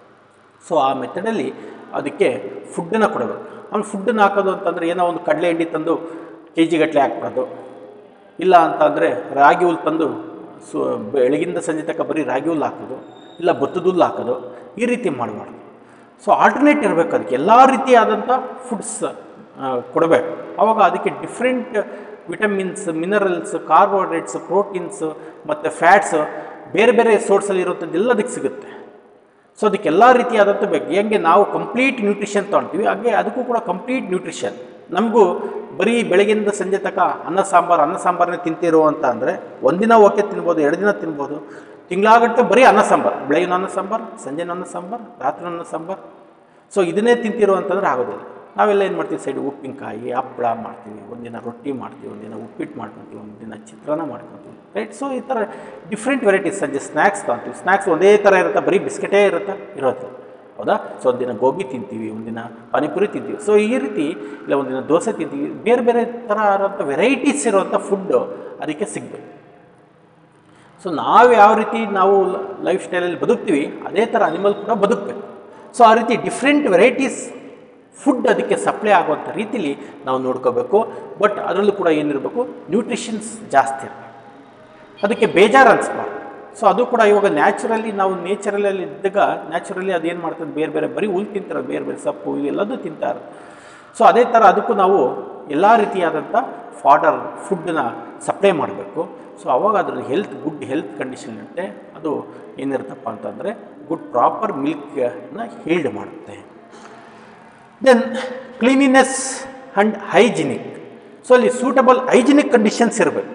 ಸೊ ಆ ಮೆಥಡಲ್ಲಿ ಅದಕ್ಕೆ ಫುಡ್ಡನ್ನು ಕೊಡಬೇಕು. ಆಮೇಲೆ ಫುಡ್ಡನ್ನು ಹಾಕೋದು ಅಂತಂದರೆ ಏನೋ ಒಂದು ಕಡಲೆ ಹಿಂಡಿ ತಂದು ಕೆ ಜಿಗಟ್ಟಲೆ ಹಾಕ್ಬಿಡೋದು, ಇಲ್ಲ ಅಂತ ಅಂದರೆ ರಾಗಿ ಹುಲ್ಲು ತಂದು ಸು ಬೆಳಗಿಂದ ಸಂಜೆ ತನಕ ಬರೀ ರಾಗಿ ಹುಲ್ಲು ಹಾಕೋದು, ಇಲ್ಲ ಭತ್ತದ ಹುಲ್ಲು ಹಾಕೋದು, ಈ ರೀತಿ ಮಾಡಬಾರ್ದು. ಸೊ ಆಲ್ಟರ್ನೇಟ್ ಇರಬೇಕು, ಅದಕ್ಕೆ ಎಲ್ಲ ರೀತಿಯಾದಂಥ ಫುಡ್ಸ್ ಕೊಡಬೇಕು. ಆವಾಗ ಅದಕ್ಕೆ different vitamins, minerals, carbohydrates, proteins ಮತ್ತು ಫ್ಯಾಟ್ಸ್ ಬೇರೆ ಬೇರೆ ಸೋರ್ಸಲ್ಲಿ ಇರುವಂಥದ್ದು ಎಲ್ಲ ಅದಕ್ಕೆ ಸಿಗುತ್ತೆ. ಸೊ ಅದಕ್ಕೆಲ್ಲ ರೀತಿಯಾದಂಥ ಬೇಕು. ಹೆಂಗೆ ನಾವು ಕಂಪ್ಲೀಟ್ ನ್ಯೂಟ್ರಿಷನ್ ತೊಗೊಳ್ತೀವಿ ಹಾಗೆ ಅದಕ್ಕೂ ಕೂಡ ಕಂಪ್ಲೀಟ್ ನ್ಯೂಟ್ರಿಷನ್. ನಮಗೂ ಬರೀ ಬೆಳಗ್ಗಿಂದ ಸಂಜೆ ತನಕ ಅನ್ನ ಸಾಂಬಾರು ಅನ್ನ ಸಾಂಬಾರನ್ನೇ ತಿಂತಿರೋ ಅಂತ ಅಂದರೆ ಒಂದಿನ ಓಕೆ ತಿನ್ಬೋದು, ಎರಡು ದಿನ ತಿನ್ಬೋದು, ತಿಂಗಳಾಗಟ್ಟೆ ಬರೀ ಅನ್ನ ಸಾಂಬಾರು, ಬೆಳಗಿನ ಅನ್ನ ಸಾಂಬಾರು, ಸಂಜೆನ ಅನ್ನ ಸಾಂಬಾರು, ರಾತ್ರಿ ಅನ್ನ ಸಾಂಬಾರು. ಸೊ ಇದನ್ನೇ ತಿಂತಿರೋ ಅಂತಂದರೆ ಆಗೋದಿಲ್ಲ. ನಾವೆಲ್ಲ ಏನು ಮಾಡ್ತೀವಿ, ಸೈಡ್ ಉಪ್ಪಿನಕಾಯಿ ಹಪ್ಪಳ ಮಾಡ್ತೀವಿ, ಒಂದಿನ ರೊಟ್ಟಿ ಮಾಡ್ತೀವಿ, ಒಂದಿನ ಉಪ್ಪಿಟ್ಟು ಮಾಡ್ಕೊತೀವಿ, ಒಂದಿನ ಚಿತ್ರಾನ್ನ ಮಾಡ್ಕೊತೀವಿ, ರೈಟ್. ಸೊ ಈ ಥರ ಡಿಫ್ರೆಂಟ್ ವೆರೈಟೀಸ್. ಸಂಜೆ ಸ್ನ್ಯಾಕ್ಸ್ ತೊಗೊತೀವಿ, ಸ್ನ್ಯಾಕ್ಸ್ ಒಂದೇ ಥರ ಇರುತ್ತೆ, ಬರೀ ಬಿಸ್ಕೆಟೇ ಇರುತ್ತೆ ಇರುತ್ತೆ, ಹೌದಾ. ಸೊ ಒಂದಿನ ಗೋಬಿ ತಿಂತೀವಿ, ಒಂದಿನ ಪಾನಿಪುರಿ ತಿಂತೀವಿ. ಸೊ ಈ ರೀತಿ ಇಲ್ಲ ಒಂದಿನ ದೋಸೆ ತಿಂತೀವಿ, ಬೇರೆ ಬೇರೆ ಥರ ಇರೋಂಥ ವೆರೈಟೀಸ್ ಇರುವಂಥ ಫುಡ್ಡು ಅದಕ್ಕೆ ಸಿಗಬೇಕು. ಸೊ ನಾವು ಯಾವ ರೀತಿ ನಾವು ಲೈಫ್ ಸ್ಟೈಲಲ್ಲಿ ಬದುಕ್ತೀವಿ ಅದೇ ಥರ ಅನಿಮಲ್ ಕೂಡ ಬದುಕಬೇಕು. ಸೊ ಆ ರೀತಿ ಡಿಫ್ರೆಂಟ್ ವೆರೈಟೀಸ್ ಫುಡ್ ಅದಕ್ಕೆ ಸಪ್ಲೈ ಆಗುವಂಥ ರೀತಿಲಿ ನಾವು ನೋಡ್ಕೋಬೇಕು. ಬಟ್ ಅದರಲ್ಲೂ ಕೂಡ ಏನಿರಬೇಕು, ನ್ಯೂಟ್ರಿಷನ್ಸ್ ಜಾಸ್ತಿ ಇರಬೇಕು, ಅದಕ್ಕೆ ಬೇಜಾರು ಅನಿಸ್ಬಾರ್ದು. ಸೊ ಅದು ಕೂಡ ಇವಾಗ ನ್ಯಾಚುರಲಿ ನಾವು ನೇಚರಲ್ಲಿ ಇದ್ದಾಗ ನ್ಯಾಚುರಲಿ ಅದೇನು ಮಾಡ್ತದೆ, ಬೇರೆ ಬೇರೆ ಬರೀ ಹುಲ್ಲು ತಿಂತಾರೆ, ಬೇರೆ ಬೇರೆ ಸೊಪ್ಪು ಇವೆಲ್ಲದೂ ತಿಂತಾರೆ. ಸೊ ಅದೇ ಥರ ಅದಕ್ಕೂ ನಾವು ಎಲ್ಲ ರೀತಿಯಾದಂಥ ಫಾಡರ್ ಫುಡ್ಡನ್ನ ಸಪ್ಲೈ ಮಾಡಬೇಕು. ಸೊ ಅವಾಗ ಅದ್ರ ಹೆಲ್ತ್ ಗುಡ್ ಹೆಲ್ತ್ ಕಂಡೀಷನ್ ಇರುತ್ತೆ. ಅದು ಏನಿರುತ್ತಪ್ಪ ಅಂತಂದರೆ ಗುಡ್ ಪ್ರಾಪರ್ ಮಿಲ್ಕ್ನ ಹೀಲ್ಡ್ ಮಾಡುತ್ತೆ. Then cleanliness and hygienic. So ಅಲ್ಲಿ ಸೂಟಬಲ್ ಹೈಜಿನಿಕ್ ಕಂಡೀಷನ್ಸ್ ಇರಬೇಕು,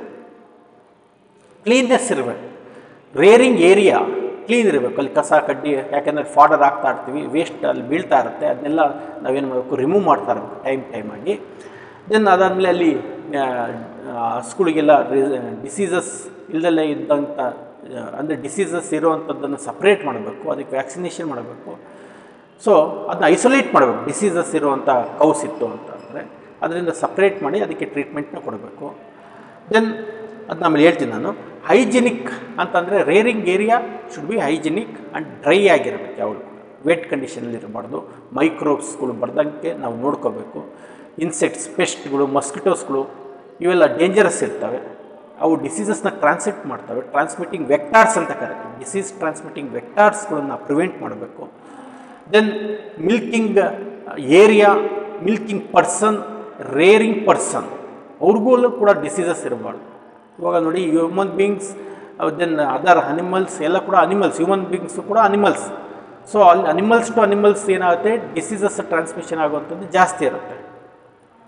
ಕ್ಲೀನ್ನೆಸ್ ಇರಬೇಕು, ರೇರಿಂಗ್ ಏರಿಯಾ ಕ್ಲೀನ್ ಇರಬೇಕು. ಅಲ್ಲಿ ಕಸ ಕಡ್ಡಿ, ಯಾಕೆಂದರೆ ಫಾಡರ್ ಆಗ್ತಾ ಇರ್ತೀವಿ, ವೇಸ್ಟ್ ಅಲ್ಲಿ ಬೀಳ್ತಾ ಇರುತ್ತೆ, ಅದನ್ನೆಲ್ಲ ನಾವೇನು ಮಾಡಬೇಕು, ರಿಮೂವ್ ಮಾಡ್ತಾ ಇರಬೇಕು ಟೈಮ್ ಟೈಮಾಗಿ. ದೆನ್ ಅದಾದಮೇಲೆ ಅಲ್ಲಿ ಹಸುಗಳಿಗೆಲ್ಲ ಡಿಸೀಸಸ್ ಇಲ್ಲದಲ್ಲೇ ಇದ್ದಂಥ ಅಂದರೆ ಡಿಸೀಸಸ್ ಇರೋವಂಥದ್ದನ್ನು ಸಪ್ರೇಟ್ ಮಾಡಬೇಕು, ಅದಕ್ಕೆ ವ್ಯಾಕ್ಸಿನೇಷನ್ ಮಾಡಬೇಕು. ಸೊ ಅದನ್ನ ಐಸೋಲೇಟ್ ಮಾಡಬೇಕು. ಡಿಸೀಸಸ್ ಇರುವಂಥ ಕೌಸ್ ಇತ್ತು ಅಂತ ಅಂದರೆ ಅದರಿಂದ ಸಪ್ರೇಟ್ ಮಾಡಿ ಅದಕ್ಕೆ ಟ್ರೀಟ್ಮೆಂಟ್ನ ಕೊಡಬೇಕು. ದೆನ್ ಅದನ್ನ ಆಮೇಲೆ ಹೇಳ್ತೀನಿ ನಾನು. ಹೈಜಿನಿಕ್ ಅಂತಂದರೆ rearing area should be hygienic and dry ಆಗಿರಬೇಕು. ಯಾವುದು ವೆಟ್ ಕಂಡೀಷನಲ್ಲಿ ಇರಬಾರ್ದು. ಮೈಕ್ರೋಬ್ಸ್ಗಳು ಬರ್ದಂಗೆ ನಾವು ನೋಡ್ಕೋಬೇಕು. ಇನ್ಸೆಕ್ಟ್ಸ್, ಪೆಸ್ಟ್ಗಳು, ಮಸ್ಕಿಟೋಸ್ಗಳು ಇವೆಲ್ಲ ಡೇಂಜರಸ್ ಇರ್ತವೆ, ಅವು ಡಿಸೀಸಸ್ನ ಟ್ರಾನ್ಸ್ಮಿಟ್ ಮಾಡ್ತವೆ. ಟ್ರಾನ್ಸ್ಮಿಟಿಂಗ್ ವೆಕ್ಟಾರ್ಸ್ ಅಂತ ಕರೀತೀವಿ. ಡಿಸೀಸ್ ಟ್ರಾನ್ಸ್ಮಿಟಿಂಗ್ ವೆಕ್ಟಾರ್ಸ್ಗಳನ್ನು ಪ್ರಿವೆಂಟ್ ಮಾಡಬೇಕು. Then milking area, milking person, rearing person ಅವ್ರಿಗೂ ಕೂಡ ಡಿಸೀಸಸ್ ಇರಬಾರ್ದು. ಇವಾಗ ನೋಡಿ human beings, then other animals ಎಲ್ಲ ಕೂಡ ಅನಿಮಲ್ಸ್, ಹ್ಯೂಮನ್ ಬೀಯಿಂಗ್ಸು ಕೂಡ ಅನಿಮಲ್ಸ್. ಸೊ ಅಲ್ಲಿ ಅನಿಮಲ್ಸ್ ಟು ಅನಿಮಲ್ಸ್ ಏನಾಗುತ್ತೆ, ಡಿಸೀಸಸ್ ಟ್ರಾನ್ಸ್ಮಿಷನ್ ಆಗುವಂಥದ್ದು ಜಾಸ್ತಿ ಇರುತ್ತೆ.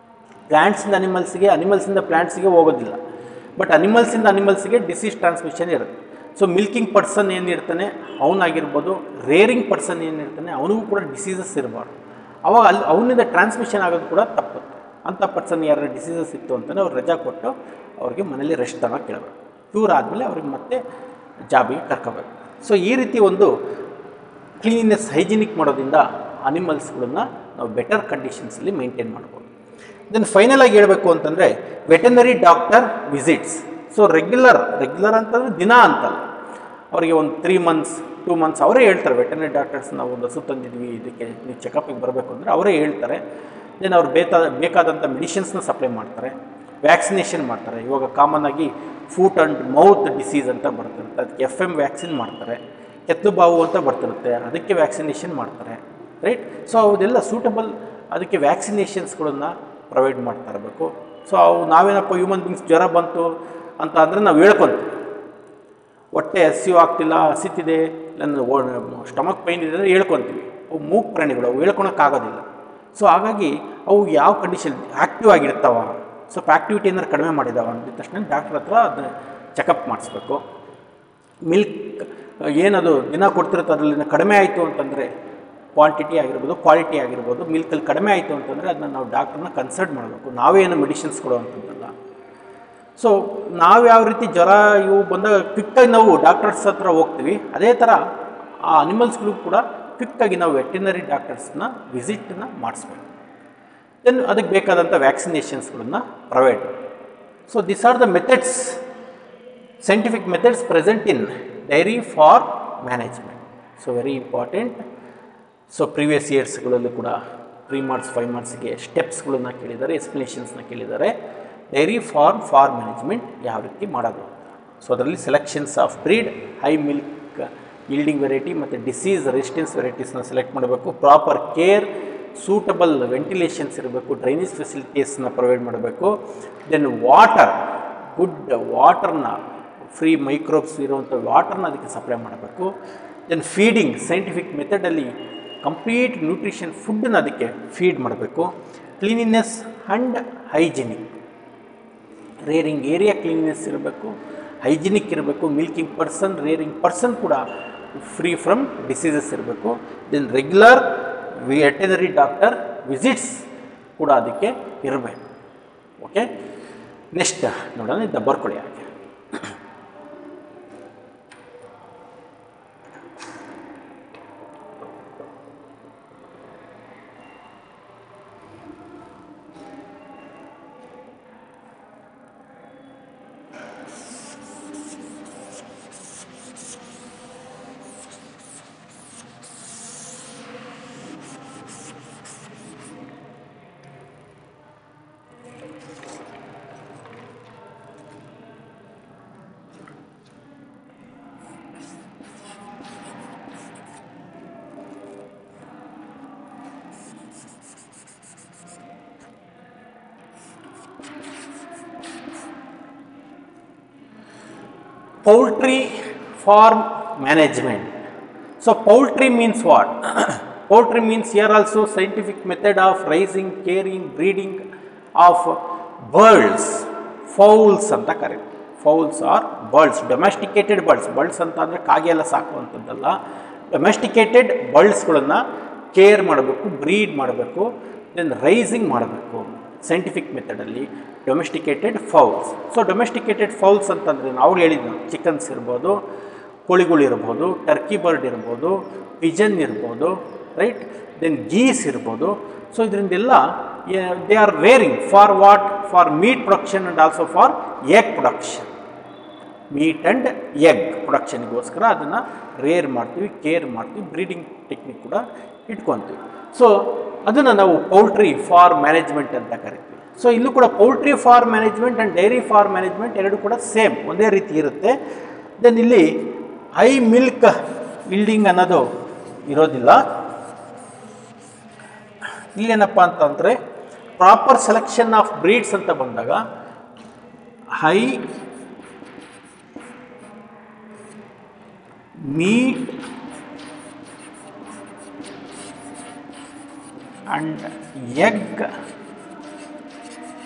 ಪ್ಲ್ಯಾಂಟ್ಸಿಂದ ಅನಿಮಲ್ಸ್ಗೆ, ಅನಿಮಲ್ಸಿಂದ ಪ್ಲ್ಯಾಂಟ್ಸ್ಗೆ ಹೋಗೋದಿಲ್ಲ. ಬಟ್ ಅನಿಮಲ್ಸಿಂದ ಅನಿಮಲ್ಸ್ಗೆ ಡಿಸೀಸ್ ಟ್ರಾನ್ಸ್ಮಿಷನ್ ಇರುತ್ತೆ. ಸೊ ಮಿಲ್ಕಿಂಗ್ ಪರ್ಸನ್ ಏನಿರ್ತಾನೆ ಅವನಾಗಿರ್ಬೋದು, ರೇರಿಂಗ್ ಪರ್ಸನ್ ಏನಿರ್ತಾನೆ ಅವನಿಗೂ ಕೂಡ ಡಿಸೀಸಸ್ ಇರಬಾರ್ದು. ಅವಾಗ ಅಲ್ಲಿ ಅವನಿಂದ ಟ್ರಾನ್ಸ್ಮಿಷನ್ ಆಗೋದು ಕೂಡ ತಪ್ಪುತ್ತೆ. ಅಂಥ ಪರ್ಸನ್ ಯಾರು ಡಿಸೀಸಸ್ ಇತ್ತು ಅಂತಲೇ ಅವ್ರು ರಜಾ ಕೊಟ್ಟು ಅವ್ರಿಗೆ ಮನೇಲಿ ರೆಸ್ಟ್ ತಗೋಕ್ಕೆ ಕೇಳಬೇಕು. ಕ್ಯೂರ್ ಆದಮೇಲೆ ಅವ್ರಿಗೆ ಮತ್ತೆ ಜಾಬಿಗೆ ಕರ್ಕೋಬೇಕು. ಸೊ ಈ ರೀತಿ ಒಂದು ಕ್ಲೀನ್ನೆಸ್, ಹೈಜಿನಿಕ್ ಮಾಡೋದ್ರಿಂದ ಅನಿಮಲ್ಸ್ಗಳನ್ನ ನಾವು ಬೆಟರ್ ಕಂಡೀಷನ್ಸಲ್ಲಿ ಮೇಂಟೈನ್ ಮಾಡ್ಬೋದು. ದೆನ್ ಫೈನಲ್ ಆಗಿ ಹೇಳಬೇಕು ಅಂತಂದರೆ veterinary doctor visits. So regular regular ಅಂತಂದರೆ ದಿನ ಅಂತಲ್ಲ, ಅವರಿಗೆ ಒಂದು ತ್ರೀ ಮಂತ್ಸ್ ಟೂ ಮಂತ್ಸ್ ಅವರೇ ಹೇಳ್ತಾರೆ. ವೆಟರ್ನರಿ ಡಾಕ್ಟರ್ಸ್ ನಾವು ಒಂದು ಹಸು ತಂದಿದ್ವಿ, ಇದಕ್ಕೆ ನೀವು ಚೆಕಪ್ಪಿಗೆ ಬರಬೇಕು ಅಂದರೆ ಅವರೇ ಹೇಳ್ತಾರೆ. ದೆನ್ ಅವ್ರು ಬೇಕಾದ ಬೇಕಾದಂಥ ಮೆಡಿಸಿನ್ಸ್ನ ಸಪ್ಲೈ ಮಾಡ್ತಾರೆ, ವ್ಯಾಕ್ಸಿನೇಷನ್ ಮಾಡ್ತಾರೆ. ಇವಾಗ ಕಾಮನ್ ಆಗಿ ಫೂಟ್ ಆ್ಯಂಡ್ ಮೌತ್ ಡಿಸೀಸ್ ಅಂತ ಬರ್ತಿರುತ್ತೆ, ಅದಕ್ಕೆ ಎಫ್ ಎಮ್ ವ್ಯಾಕ್ಸಿನ್ ಮಾಡ್ತಾರೆ. ಕೆತ್ತಲು ಬಾವು ಅಂತ ಬರ್ತಿರುತ್ತೆ, ಅದಕ್ಕೆ ವ್ಯಾಕ್ಸಿನೇಷನ್ ಮಾಡ್ತಾರೆ, ರೈಟ್. ಸೊ ಅದೆಲ್ಲ ಸೂಟಬಲ್, ಅದಕ್ಕೆ ವ್ಯಾಕ್ಸಿನೇಷನ್ಸ್ಗಳನ್ನು ಪ್ರೊವೈಡ್ ಮಾಡ್ತಾ ಇರಬೇಕು. ಸೊ ಅವು ನಾವೇನಪ್ಪ ಹ್ಯೂಮನ್ ಬೀಂಗ್ಸ್ ಜ್ವರ ಬಂತು ಅಂತ ಅಂದರೆ ನಾವು ಹೇಳ್ಕೊತೀವಿ, ಹೊಟ್ಟೆ ಹಸಿವು ಆಗ್ತಿಲ್ಲ, ಹಸಿತಿದೆ, ನನ್ನ ಸ್ಟಮಕ್ ಪೈನ್ ಇದೆ ಅಂದರೆ ಹೇಳ್ಕೊತೀವಿ. ಅವು ಮೂಕ್ ಪ್ರಾಣಿಗಳು, ಅವು ಹೇಳ್ಕೊಳಕ್ಕಾಗೋದಿಲ್ಲ. ಸೊ ಹಾಗಾಗಿ ಅವು ಯಾವ ಕಂಡೀಷನ್ ಆ್ಯಕ್ಟಿವ್ ಆಗಿರ್ತಾವ, ಸ್ವಲ್ಪ ಆ್ಯಕ್ಟಿವಿಟಿ ಏನಾದ್ರು ಕಡಿಮೆ ಮಾಡಿದಾವ ಅಂದಿದ ತಕ್ಷಣ ಡಾಕ್ಟ್ರ್ ಹತ್ರ ಅದನ್ನ ಚೆಕಪ್ ಮಾಡಿಸ್ಬೇಕು. ಮಿಲ್ಕ್ ಏನದು ದಿನ ಕೊಡ್ತಿರುತ್ತೆ ಅದರಲ್ಲಿ ಕಡಿಮೆ ಆಯಿತು ಅಂತಂದರೆ, ಕ್ವಾಂಟಿಟಿ ಆಗಿರ್ಬೋದು ಕ್ವಾಲಿಟಿ ಆಗಿರ್ಬೋದು, ಮಿಲ್ಕಲ್ಲಿ ಕಡಿಮೆ ಆಯಿತು ಅಂತಂದರೆ ಅದನ್ನ ನಾವು ಡಾಕ್ಟ್ರನ್ನ ಕನ್ಸಲ್ಟ್ ಮಾಡಬೇಕು. ನಾವೇನು ಮೆಡಿಸಿನ್ಸ್ ಕೊಡುವಂಥದ್ದಲ್ಲ. ಸೊ ನಾವು ಯಾವ ರೀತಿ ಜ್ವರ ಇವು ಬಂದಾಗ ಕ್ವಿಕ್ಕಾಗಿ ನಾವು ಡಾಕ್ಟರ್ಸ್ ಹತ್ರ ಹೋಗ್ತೀವಿ, ಅದೇ ಥರ ಆ ಅನಿಮಲ್ಸ್ಗಳಿಗೂ ಕೂಡ ಕ್ವಿಕ್ಕಾಗಿ ನಾವು ವೆಟರ್ನರಿ ಡಾಕ್ಟರ್ಸ್ನ ವಿಸಿಟನ್ನ ಮಾಡಿಸ್ಬೇಕು. ದೆನ್ ಅದಕ್ಕೆ ಬೇಕಾದಂಥ ವ್ಯಾಕ್ಸಿನೇಷನ್ಸ್ಗಳನ್ನ provide. So this are the methods, scientific methods present in dairy farm management. So very important. So previous ಇಯರ್ಸ್ಗಳಲ್ಲೂ ಕೂಡ ತ್ರೀ ಮಾರ್ಕ್ಸ್ ಫೈವ್ ಮಾರ್ಕ್ಸ್ಗೆ ಸ್ಟೆಪ್ಸ್ಗಳನ್ನ ಕೇಳಿದ್ದಾರೆ, ಎಕ್ಸ್ಪ್ಲನೇಷನ್ಸ್ನ ಕೇಳಿದ್ದಾರೆ. ಡೈರಿ ಫಾರ್ಮ್ ಫಾರ್ಮ್ ಮ್ಯಾನೇಜ್ಮೆಂಟ್ ಯಾವ ರೀತಿ ಮಾಡೋದು. ಸೊ ಅದರಲ್ಲಿ selections of breed, high milk yielding variety ಮತ್ತು ಡಿಸೀಸ್ ರೆಸಿಸ್ಟೆನ್ಸ್ ವೆರೈಟೀಸ್ನ ಸೆಲೆಕ್ಟ್ ಮಾಡಬೇಕು. ಪ್ರಾಪರ್ ಕೇರ್, ಸೂಟಬಲ್ ವೆಂಟಿಲೇಷನ್ಸ್ ಇರಬೇಕು, ಡ್ರೈನೇಜ್ ಫೆಸಿಲಿಟೀಸ್ನ ಪ್ರೊವೈಡ್ ಮಾಡಬೇಕು. ದೆನ್ ವಾಟರ್, ಗುಡ್ ವಾಟರ್ನ, ಫ್ರೀ ಮೈಕ್ರೋಬ್ಸ್ ಇರುವಂಥ ವಾಟರ್ನ ಅದಕ್ಕೆ ಸಪ್ಲೈ ಮಾಡಬೇಕು. ದೆನ್ ಫೀಡಿಂಗ್, ಸೈಂಟಿಫಿಕ್ ಮೆಥಡಲ್ಲಿ ಕಂಪ್ಲೀಟ್ ನ್ಯೂಟ್ರಿಷನ್ ಫುಡ್ಡನ್ನ ಅದಕ್ಕೆ ಫೀಡ್ ಮಾಡಬೇಕು. Cleanliness and hygienic, rearing area cleanness ಇರಬೇಕು, ಹೈಜಿನಿಕ್ ಇರಬೇಕು. ಮಿಲ್ಕಿಂಗ್ ಪರ್ಸನ್, ರೇರಿಂಗ್ ಪರ್ಸನ್ ಕೂಡ ಫ್ರೀ ಫ್ರಮ್ ಡಿಸೀಸಸ್ ಇರಬೇಕು. Then regular veterinary doctor visits ಕೂಡ ಅದಕ್ಕೆ ಇರಬೇಕು. ಓಕೆ, ನೆಕ್ಸ್ಟ್ ನೋಡೋಣ, ಇದ್ದ ಬರ್ಕೊಳ್ಳಿ ಹಾಗೆ. Poultry farm management. So poultry means what? Poultry means here also scientific method of raising, caring, breeding of birds, fowls ಅಂತ ಕರೀತಾರೆ. Fowls are birds, domesticated birds. Birds ಅಂತ ಅಂದರೆ ಕಾಗೆ ಎಲ್ಲ ಸಾಕುವಂಥದ್ದಲ್ಲ. ಡೊಮೆಸ್ಟಿಕೇಟೆಡ್ ಬರ್ಡ್ಸ್ಗಳನ್ನು ಕೇರ್ ಮಾಡಬೇಕು, ಬ್ರೀಡ್ ಮಾಡಬೇಕು, ದೆನ್ ರೈಸಿಂಗ್ ಮಾಡಬೇಕು ಸೈಂಟಿಫಿಕ್ ಮೆಥಡಲ್ಲಿ. Domesticated fowls. So domesticated fowls ಅಂತಂದರೆ ನಾವು ಹೇಳಿದ್ವಿ, ಚಿಕನ್ಸ್ ಇರ್ಬೋದು, ಕೋಳಿಗಳಿರ್ಬೋದು, ಟರ್ಕಿ ಬರ್ಡ್ ಇರ್ಬೋದು, ಪಿಜನ್ ಇರ್ಬೋದು, ರೈಟ್, ದೆನ್ ಗೀಸ್ ಇರ್ಬೋದು. ಸೊ ಇದರಿಂದೆಲ್ಲ they are rearing for what? For meat production and also for egg production. Meat and egg ಪ್ರೊಡಕ್ಷನ್ಗೋಸ್ಕರ ಅದನ್ನು ರೇರ್ ಮಾಡ್ತೀವಿ, ಕೇರ್ ಮಾಡ್ತೀವಿ, ಬ್ರೀಡಿಂಗ್ ಟೆಕ್ನಿಕ್ ಕೂಡ ಇಟ್ಕೊತೀವಿ. ಸೊ ಅದನ್ನು ನಾವು ಪೌಲ್ಟ್ರಿ ಫಾರ್ಮ್ ಮ್ಯಾನೇಜ್ಮೆಂಟ್ ಅಂತ ಕರಿತೀವಿ. ಸೊ ಇಲ್ಲೂ ಕೂಡ poultry farm management and dairy farm management ಎರಡು ಕೂಡ ಸೇಮ್, ಒಂದೇ ರೀತಿ ಇರುತ್ತೆ. ದೆನ್ ಇಲ್ಲಿ ಹೈ ಮಿಲ್ಕ್ ಇಲ್ಡಿಂಗ್ ಅನ್ನೋದು ಇರೋದಿಲ್ಲ. ಇಲ್ಲೇನಪ್ಪ ಅಂತಂದರೆ ಪ್ರಾಪರ್ ಸೆಲೆಕ್ಷನ್ ಆಫ್ ಬ್ರೀಡ್ಸ್ ಅಂತ ಬಂದಾಗ high meat and egg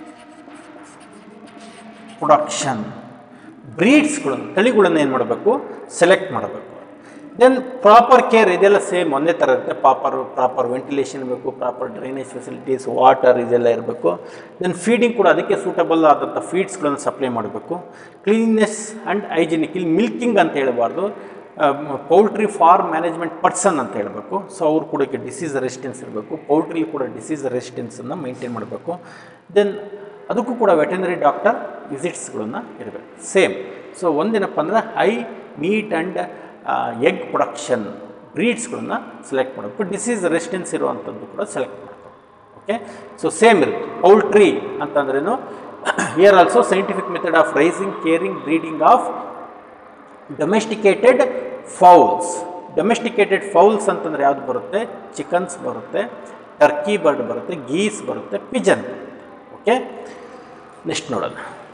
production ಬ್ರೀಡ್ಸ್ಗಳನ್ನು ತಳಿಗಳನ್ನು ಏನು ಮಾಡಬೇಕು ಸೆಲೆಕ್ಟ್ ಮಾಡಬೇಕು. ದೆನ್ ಪ್ರಾಪರ್ ಕೇರ್ ಇದೆಲ್ಲ ಸೇಮ್ ಒಂದೇ ಥರ ಇರುತ್ತೆ. ಪ್ರಾಪರ್ ಪ್ರಾಪರ್ ವೆಂಟಿಲೇಷನ್ ಇರಬೇಕು, ಪ್ರಾಪರ್ ಡ್ರೈನೇಜ್ ಫೆಸಿಲಿಟೀಸ್, ವಾಟರ್ ಇದೆಲ್ಲ ಇರಬೇಕು. ದೆನ್ ಫೀಡಿಂಗ್ ಕೂಡ ಅದಕ್ಕೆ ಸೂಟಬಲ್ ಆದಂಥ ಫೀಡ್ಸ್ಗಳನ್ನು ಸಪ್ಲೈ ಮಾಡಬೇಕು. ಕ್ಲೀನ್ನೆಸ್ ಆ್ಯಂಡ್ ಹೈಜಿನಿಕ್, ಇಲ್ಲಿ ಮಿಲ್ಕಿಂಗ್ ಅಂತ ಹೇಳಬಾರ್ದು, ಪೌಲ್ಟ್ರಿ ಫಾರ್ಮ್ ಮ್ಯಾನೇಜ್ಮೆಂಟ್ ಪರ್ಸನ್ ಅಂತ ಹೇಳಬೇಕು. ಸೊ ಅವ್ರು ಕೂಡ ಡಿಸೀಸ್ ರೆಸಿಸ್ಟೆನ್ಸ್ ಇರಬೇಕು, ಪೌಲ್ಟ್ರಿ ಕೂಡ ಡಿಸೀಸ್ ರೆಸಿಸ್ಟೆನ್ಸನ್ನು ಮೈಂಟೈನ್ ಮಾಡಬೇಕು. ದೆನ್ ಅದಕ್ಕೂ ಕೂಡ ವೆಟರ್ನರಿ ಡಾಕ್ಟರ್ ವಿಸಿಟ್ಸ್ಗಳನ್ನು ಇರಬೇಕು ಸೇಮ್. ಸೊ ಒಂದೇನಪ್ಪ ಅಂದರೆ high meat and egg production ಬ್ರೀಡ್ಸ್ಗಳನ್ನ ಸೆಲೆಕ್ಟ್ ಮಾಡಬೇಕು. ಡಿಸೀಸ್ ರೆಸಿಸ್ಟೆನ್ಸ್ ಇರುವಂಥದ್ದು ಕೂಡ ಸೆಲೆಕ್ಟ್ ಮಾಡಬೇಕು. ಓಕೆ, ಸೊ ಸೇಮ್ ಇರುತ್ತೆ. ಪೌಲ್ಟ್ರಿ ಅಂತಂದ್ರೇನು, here also scientific method of raising, caring, breeding of domesticated fowls. Domesticated fowls ಅಂತಂದರೆ ಯಾವುದು ಬರುತ್ತೆ, ಚಿಕನ್ಸ್ ಬರುತ್ತೆ, ಟರ್ಕಿ ಬರ್ಡ್ ಬರುತ್ತೆ, ಗೀಸ್ ಬರುತ್ತೆ, ಪಿಜನ್. ಓಕೆ, ನೆಕ್ಸ್ಟ್ ನೋಡೋಣ.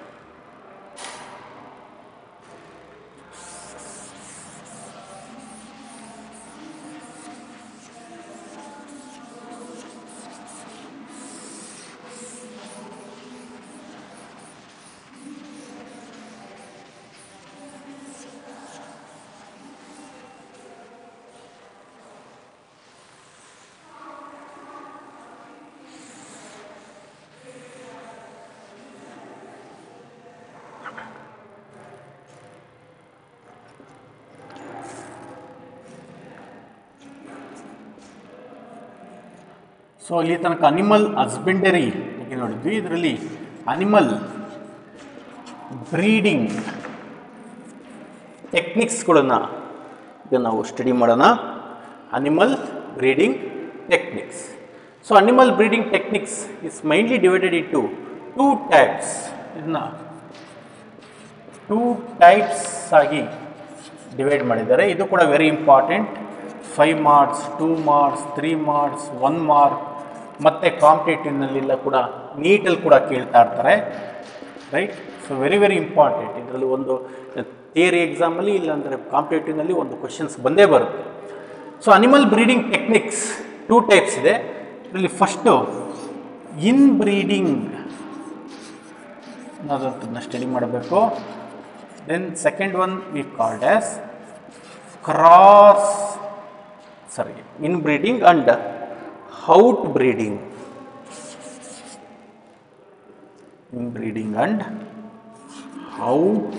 ಸೊ ಇಲ್ಲಿ ತನಕ ಅನಿಮಲ್ ಹಸ್ಬೆಂಡರಿ ಬಗ್ಗೆ ನೋಡಿದ್ವಿ. ಇದರಲ್ಲಿ ಅನಿಮಲ್ ಬ್ರೀಡಿಂಗ್ ಟೆಕ್ನಿಕ್ಸ್ಗಳನ್ನು ಈಗ ನಾವು ಸ್ಟಡಿ ಮಾಡೋಣ. Animal breeding techniques. So animal breeding techniques is mainly divided into two types. ಇದನ್ನ ಟೂ ಟೈಪ್ಸ್ ಆಗಿ ಡಿವೈಡ್ ಮಾಡಿದ್ದಾರೆ. ಇದು ಕೂಡ very important. Five marks, two marks, three marks, one mark, ಮತ್ತು ಕಾಂಪಿಟೇಟಿವ್ನಲ್ಲೆಲ್ಲ ಕೂಡ ನೀಟಲ್ಲಿ ಕೂಡ ಕೇಳ್ತಾ ಇರ್ತಾರೆ. Right, so very very important. ಇದರಲ್ಲಿ ಒಂದು ಥಿಯರಿ ಎಕ್ಸಾಮಲ್ಲಿ ಇಲ್ಲಾಂದರೆ ಕಾಂಪಿಟೇಟಿವ್ನಲ್ಲಿ ಒಂದು ಕ್ವಶನ್ಸ್ ಬಂದೇ ಬರುತ್ತೆ. So animal breeding techniques two types ಇದೆ. ಇದರಲ್ಲಿ ಫಸ್ಟು ಇನ್ ಬ್ರೀಡಿಂಗ್ ಅದನ್ನು ಸ್ಟಡಿ ಮಾಡಬೇಕು. Then second one we called as cross sorry inbreeding and outbreeding. Inbreeding and out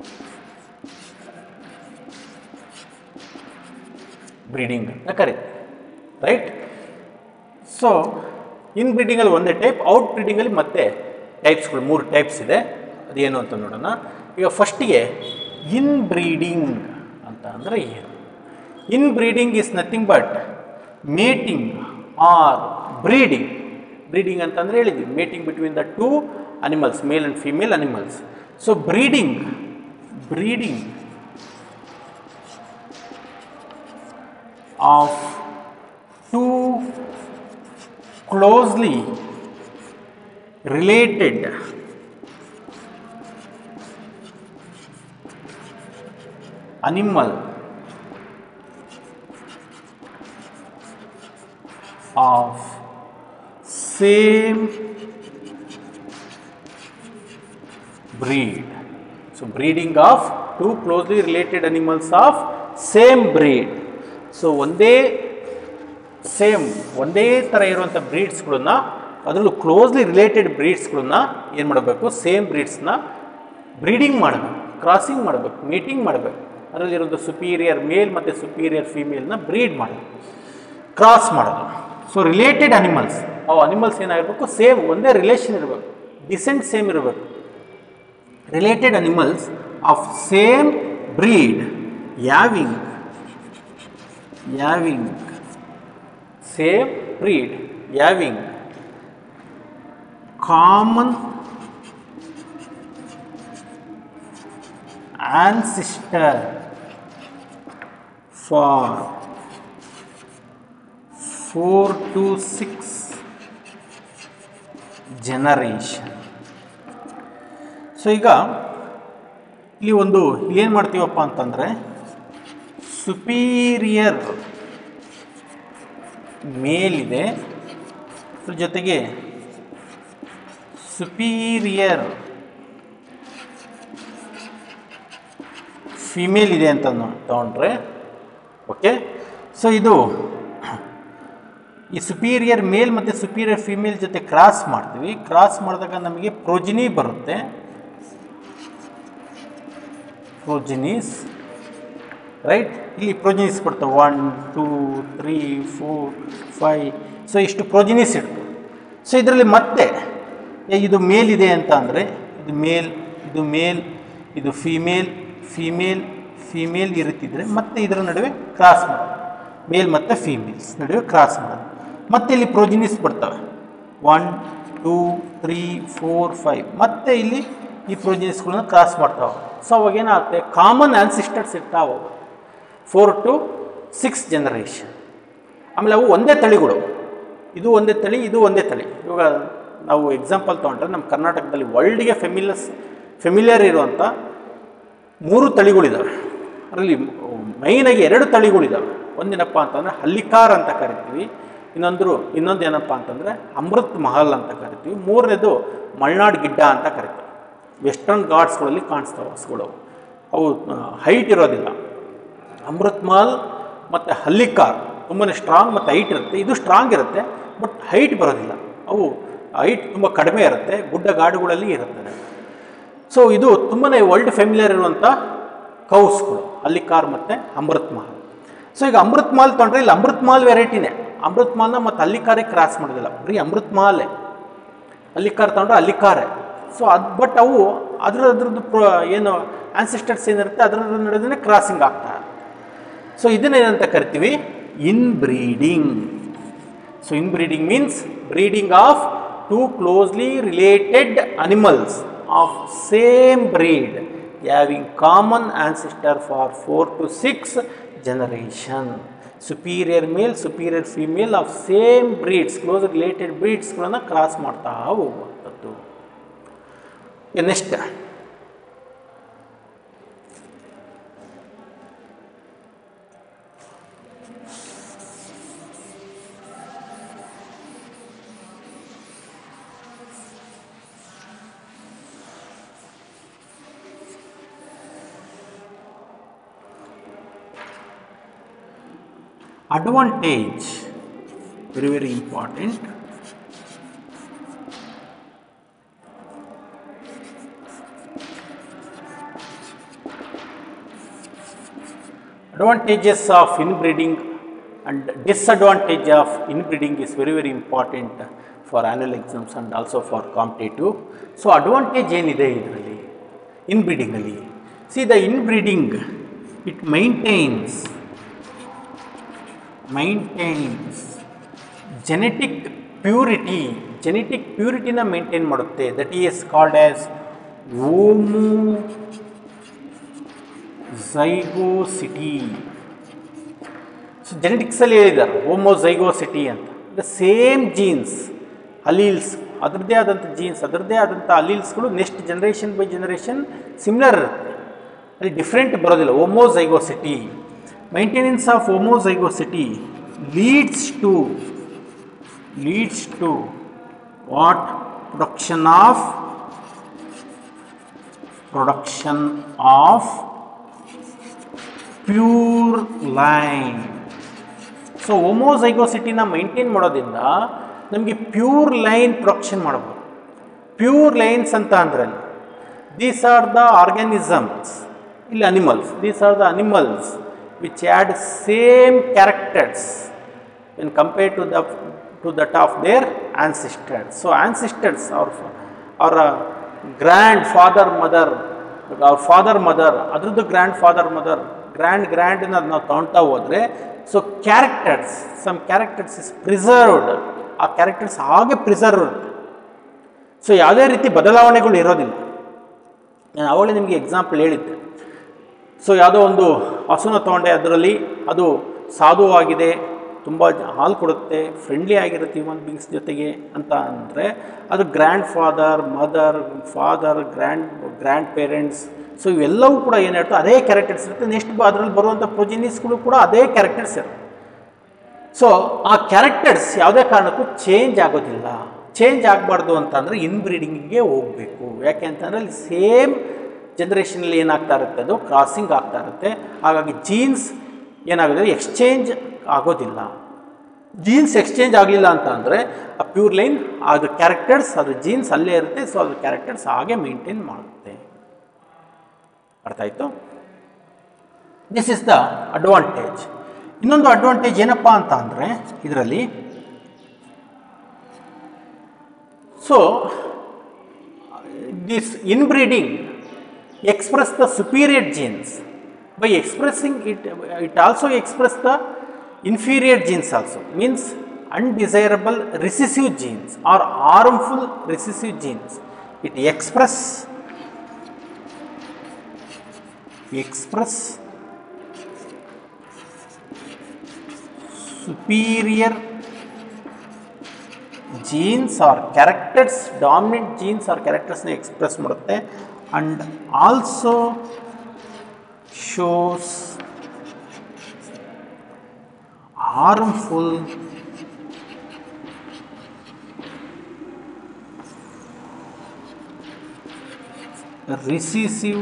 breeding ಅಂತ ಕರೀತಾರೆ. ರೈಟ್, ಸೊ ಇನ್ ಬ್ರೀಡಿಂಗಲ್ಲಿ ಒಂದೇ type, out ಬ್ರೀಡಿಂಗಲ್ಲಿ ಮತ್ತೆ ಟೈಪ್ಸ್ಗಳು ಮೂರು types ಇದೆ. ಅದೇನು ಅಂತ ನೋಡೋಣ. ಈಗ ಫಸ್ಟಿಗೆ ಇನ್ ಬ್ರೀಡಿಂಗ್ ಅಂತ ಅಂದರೆ ಏನು? Inbreeding is nothing but mating or breeding. Breeding ಅಂತಂದರೆ ಹೇಳಿದ್ವಿ, mating between the two animals, male and female animals. So breeding breeding of two closely related animal of same breed. So breeding of two closely related animals of same breed. So ಒಂದೇ same ಒಂದೇ ಥರ ಇರುವಂಥ ಬ್ರೀಡ್ಸ್ಗಳನ್ನ, ಅದರಲ್ಲೂ closely related ಬ್ರೀಡ್ಸ್ಗಳನ್ನ ಏನು ಮಾಡಬೇಕು, same ಬ್ರೀಡ್ಸ್ನ breeding ಮಾಡಬೇಕು, ಕ್ರಾಸಿಂಗ್ ಮಾಡಬೇಕು, ಮೀಟಿಂಗ್ ಮಾಡಬೇಕು. ಅದರಲ್ಲಿರೋದು ಸುಪೀರಿಯರ್ ಮೇಲ್ ಮತ್ತು ಸುಪೀರಿಯರ್ ಫೀಮೇಲ್ನ ಬ್ರೀಡ್ ಮಾಡೋದು, ಕ್ರಾಸ್ ಮಾಡೋದು. ಸೊ ರಿಲೇಟೆಡ್ ಅನಿಮಲ್ಸ್, ಅವು ಅನಿಮಲ್ಸ್ ಏನಾಗಿರಬೇಕು, ಸೇಮ್ ಒಂದೇ ರಿಲೇಷನ್ ಇರಬೇಕು, ಡಿಸೆಂಟ್ ಸೇಮ್ ಇರಬೇಕು. Related animals of same breed having having same breed having common ancestor for four to six generation. ಸೊ ಈಗ ಇಲ್ಲಿ ಒಂದು ಏನು ಮಾಡ್ತೀವಪ್ಪ ಅಂತಂದರೆ, ಸುಪೀರಿಯರ್ ಮೇಲ್ ಇದೆ, ಅದ್ರ ಜೊತೆಗೆ ಸುಪೀರಿಯರ್ ಫೀಮೇಲ್ ಇದೆ ಅಂತ ತಗೊಂಡ್ರೆ ಓಕೆ. ಸೊ ಇದು ಈ ಸುಪೀರಿಯರ್ ಮೇಲ್ ಮತ್ತು ಸುಪೀರಿಯರ್ ಫೀಮೇಲ್ ಜೊತೆ ಕ್ರಾಸ್ ಮಾಡ್ತೀವಿ. ಕ್ರಾಸ್ ಮಾಡಿದಾಗ ನಮಗೆ ಪ್ರೋಜಿನಿ ಬರುತ್ತೆ. ಪ್ರೋಜಿನೀಸ್ ರೈಟ್, ಇಲ್ಲಿ ಪ್ರೋಜಿನೀಸ್ ಬರ್ತವೆ one two three four five. So ಇಷ್ಟು ಪ್ರೋಜಿನೀಸ್ ಇರ್ತವೆ. ಸೊ ಇದರಲ್ಲಿ ಮತ್ತೆ ಇದು ಮೇಲ್ ಇದೆ ಅಂತ ಅಂದರೆ ಇದು ಮೇಲ್, ಇದು ಮೇಲ್, ಇದು ಫೀಮೇಲ್, ಫೀಮೇಲ್, ಫೀಮೇಲ್ ಇರುತ್ತಿದ್ರೆ ಮತ್ತೆ ಇದರ ನಡುವೆ ಕ್ರಾಸ್ ಮಾಡೋದು, ಮೇಲ್ ಮತ್ತು ಫೀಮೇಲ್ಸ್ ನಡುವೆ ಕ್ರಾಸ್ ಮಾಡೋದು. ಮತ್ತೆ ಇಲ್ಲಿ ಪ್ರೋಜಿನೀಸ್ ಬರ್ತವೆ one two three four five. ಮತ್ತೆ ಇಲ್ಲಿ ಈ ಪ್ರೋಜಿನೀಸ್ಗಳನ್ನ ಕ್ರಾಸ್ ಮಾಡ್ತಾವೆ. ಸೊ ಅವಾಗ ಏನಾಗುತ್ತೆ, ಕಾಮನ್ ಆನ್ಸಿಸ್ಟರ್ಸ್ ಇರ್ತಾವೆ ಫೋರ್ ಟು ಸಿಕ್ಸ್ ಜನರೇಷನ್. ಆಮೇಲೆ ಅವು ಒಂದೇ ತಳಿಗಳು, ಇದು ಒಂದೇ ತಳಿ, ಇದು ಒಂದೇ ತಳಿ. ಇವಾಗ ನಾವು ಎಕ್ಸಾಂಪಲ್ ತೊಗೊಂಡ್ರೆ ನಮ್ಮ ಕರ್ನಾಟಕದಲ್ಲಿ ವರ್ಲ್ಡ್ಗೆ ಫೆಮಿಲಸ್ ಫೆಮಿಲಿಯರ್ ಇರುವಂಥ ಮೂರು ತಳಿಗಳಿದ್ದಾವೆ. ಅದರಲ್ಲಿ ಮೈನಾಗಿ ಎರಡು ತಳಿಗಳಿದ್ದಾವೆ. ಒಂದೇನಪ್ಪ ಅಂತಂದರೆ ಹಲ್ಲಿಕಾರ್ ಅಂತ ಕರಿತೀವಿ, ಇನ್ನೊಂದು ಇನ್ನೊಂದು ಏನಪ್ಪ ಅಂತಂದರೆ ಅಮೃತ್ ಮಹಲ್ ಅಂತ ಕರಿತೀವಿ, ಮೂರನೇದು ಮಲ್ನಾಡ್ ಗಿಡ್ಡ ಅಂತ ಕರಿತೀವಿ. ವೆಸ್ಟರ್ನ್ ಘಾಟ್ಸ್ಗಳಲ್ಲಿ ಕಾಣಿಸ್ತಾವೆ ಹಸುಗಳು, ಅವು ಹೈಟ್ ಇರೋದಿಲ್ಲ. ಅಮೃತ್ ಮಹಲ್ ಮತ್ತು ಹಲ್ಲಿಕಾರ್ ತುಂಬಾ ಸ್ಟ್ರಾಂಗ್ ಮತ್ತು ಹೈಟ್ ಇರುತ್ತೆ. ಇದು ಸ್ಟ್ರಾಂಗ್ ಇರುತ್ತೆ ಬಟ್ ಹೈಟ್ ಬರೋದಿಲ್ಲ, ಅವು ಹೈಟ್ ತುಂಬ ಕಡಿಮೆ ಇರುತ್ತೆ, ಗುಡ್ಡ ಗಾಡುಗಳಲ್ಲಿ ಇರುತ್ತೆ. ಸೊ ಇದು ತುಂಬಾ ವರ್ಲ್ಡ್ ಫೆಮಿಲಿಯರ್ ಇರುವಂಥ ಕೌಸ್ಗಳು ಹಲ್ಲಿಕಾರ್ ಮತ್ತು ಅಮೃತ್ ಮಹಲ್. ಸೊ ಈಗ ಅಮೃತ್ ಮಹಲ್ ತೊಗೊಂಡ್ರೆ ಇಲ್ಲಿ ಅಮೃತ್ ಮಹಲ್ ವೆರೈಟಿನೇ, ಅಮೃತ್ ಮಹಲ್ನ ಮತ್ತು ಹಲ್ಲಿಕಾರಿಗೆ ಕ್ರಾಸ್ ಮಾಡೋದಿಲ್ಲ, ಬರೀ ಅಮೃತ್ ಮಹಲೇ. ಹಲ್ಲಿಕಾರ್ ತೊಗೊಂಡ್ರೆ ಹಲ್ಲಿಕಾರೇ. ಸೊ ಅದು ಬಟ್ ಅವು ಅದರ ಅದ್ರದ್ದು ಪ್ರ ಏನು ಆನ್ಸಿಸ್ಟರ್ಸ್ ಏನಿರುತ್ತೆ ಅದರ ನಡುವೆ ಕ್ರಾಸಿಂಗ್ ಆಗ್ತಾ. ಸೊ ಇದನ್ನೇನಂತ ಕರಿತೀವಿ, inbreeding. So inbreeding means breeding of two closely related animals of same breed having common ancestor for four to six generation. Superior male, superior female of same breeds, close related breeds ಗಳನ್ನ ಕ್ರಾಸ್ ಮಾಡ್ತಾ ಹೋಗುವಂಥದ್ದು. Next advantage, very very important. Advantages of inbreeding and disadvantage of inbreeding is very very important for annual exams and also for competitive. So advantage ಏನಿದೆ ಇದರಲ್ಲಿ inbreeding ಅಲ್ಲಿ, see the inbreeding it maintains maintains genetic purity, genetic purity na maintain ಮಾಡುತ್ತೆ. That is called as homozygosity. So genetics ಅಲ್ಲಿ ಹೇಳಿದ್ದಾರೆ ಹೋಮೋಝೈಗೋಸಿಟಿ ಅಂತ. The same jeans alleles, ಅದರದ್ದೇ ಆದಂಥ genes ಅದರದ್ದೇ ಆದಂಥ ಅಲೀಲ್ಸ್ಗಳು next generation by generation similar ಇರುತ್ತೆ, ಅಲ್ಲಿ ಡಿಫ್ರೆಂಟ್ ಬರೋದಿಲ್ಲ. Homozygosity, maintenance of homozygosity leads to leads to what production of production of pure line. So ಹೋಮೋಝೈಗೋಸಿಟಿನ ಮೈಂಟೈನ್ ಮಾಡೋದ್ರಿಂದ ನಮಗೆ ಪ್ಯೂರ್ ಲೈನ್ ಪ್ರೊಡಕ್ಷನ್ ಮಾಡ್ಬೋದು. ಪ್ಯೂರ್ ಲೈನ್ಸ್ ಅಂತ ಅಂದರೆ ದೀಸ್ ಆರ್ ದ ಆರ್ಗ್ಯಾನಿಸಮ್ಸ್, ಇಲ್ಲಿ animals, these are the animals which had same characters when compared to the to that of their ancestors. So ancestors ಅವ್ರ ಅವರ grand father mother, ಅವ್ರ father mother ಅದ್ರದ್ದು grandfather mother grand ಗ್ರ್ಯಾಂಡ್ನ ನಾವು ತೊಗೊಳ್ತಾ ಹೋದರೆ so characters, some characters is preserved, ಆ characters ಹಾಗೆ ಪ್ರಿಸರ್ವ್ ಇರುತ್ತೆ. ಸೊ ಯಾವುದೇ ರೀತಿ ಬದಲಾವಣೆಗಳು ಇರೋದಿಲ್ಲ. ನಾನು ಆವಾಗಲೇ ನಿಮಗೆ ಎಕ್ಸಾಂಪಲ್ ಹೇಳಿದ್ದೆ. ಸೊ ಯಾವುದೋ ಒಂದು ಹಸುನ ತೊಗೊಂಡೆ, ಅದರಲ್ಲಿ ಅದು ಸಾಧುವಾಗಿದೆ, ತುಂಬ ಹಾಲು ಕೊಡುತ್ತೆ, ಫ್ರೆಂಡ್ಲಿ ಆಗಿರುತ್ತೆ ಹ್ಯೂಮನ್ ಬೀಯಿಂಗ್ಸ್ ಜೊತೆಗೆ ಅಂತ ಅಂದರೆ ಅದು grandfather mother father grand grandparents, so ಇವೆಲ್ಲವೂ ಕೂಡ ಏನು ಹೇಳ್ತೋ ಅದೇ ಕ್ಯಾರೆಕ್ಟರ್ಸ್ ಇರುತ್ತೆ. ನೆಕ್ಸ್ಟ್ ಅದರಲ್ಲಿ ಬರುವಂಥ ಪ್ರೊಜಿನೀಸ್ಗಳು ಕೂಡ ಅದೇ ಕ್ಯಾರೆಕ್ಟರ್ಸ್ ಇರುತ್ತೆ. ಸೊ ಆ ಕ್ಯಾರೆಕ್ಟರ್ಸ್ ಯಾವುದೇ ಕಾರಣಕ್ಕೂ ಚೇಂಜ್ ಆಗೋದಿಲ್ಲ. ಚೇಂಜ್ ಆಗಬಾರ್ದು ಅಂತಂದರೆ ಇನ್ಬ್ರೀಡಿಂಗಿಗೆ ಹೋಗಬೇಕು. ಯಾಕೆ ಅಂತಂದರೆ ಅಲ್ಲಿ ಸೇಮ್ ಜನ್ರೇಷನಲ್ಲಿ ಏನಾಗ್ತಾ ಇರುತ್ತೆ, ಅದು ಕ್ರಾಸಿಂಗ್ ಆಗ್ತಾ ಇರುತ್ತೆ. ಹಾಗಾಗಿ ಜೀನ್ಸ್ ಏನಾಗುತ್ತೆ, ಎಕ್ಸ್ಚೇಂಜ್ ಆಗೋದಿಲ್ಲ. ಜೀನ್ಸ್ ಎಕ್ಸ್ಚೇಂಜ್ ಆಗಲಿಲ್ಲ ಅಂತ ಅಂದರೆ ಆ ಪ್ಯೂರ್ ಲೈನ್ ಅದ್ರ ಕ್ಯಾರೆಕ್ಟರ್ಸ್, ಅದು ಜೀನ್ಸ್ ಅಲ್ಲೇ ಇರುತ್ತೆ. ಸೊ ಅದ್ರ ಕ್ಯಾರೆಕ್ಟರ್ಸ್ ಹಾಗೆ ಮೇಂಟೈನ್ ಮಾಡುತ್ತೆ. ಅರ್ಥ ಆಯಿತು? This is the advantage. ಇನ್ನೊಂದು ಅಡ್ವಾಂಟೇಜ್ ಏನಪ್ಪ ಅಂತ ಅಂದರೆ ಇದರಲ್ಲಿ, so this inbreeding express the superior genes. By expressing it it also express the inferior genes also, means undesirable recessive genes or harmful recessive genes. It express express superior genes or characters, dominant genes or characters ne express madutte, and also shows harmful recessive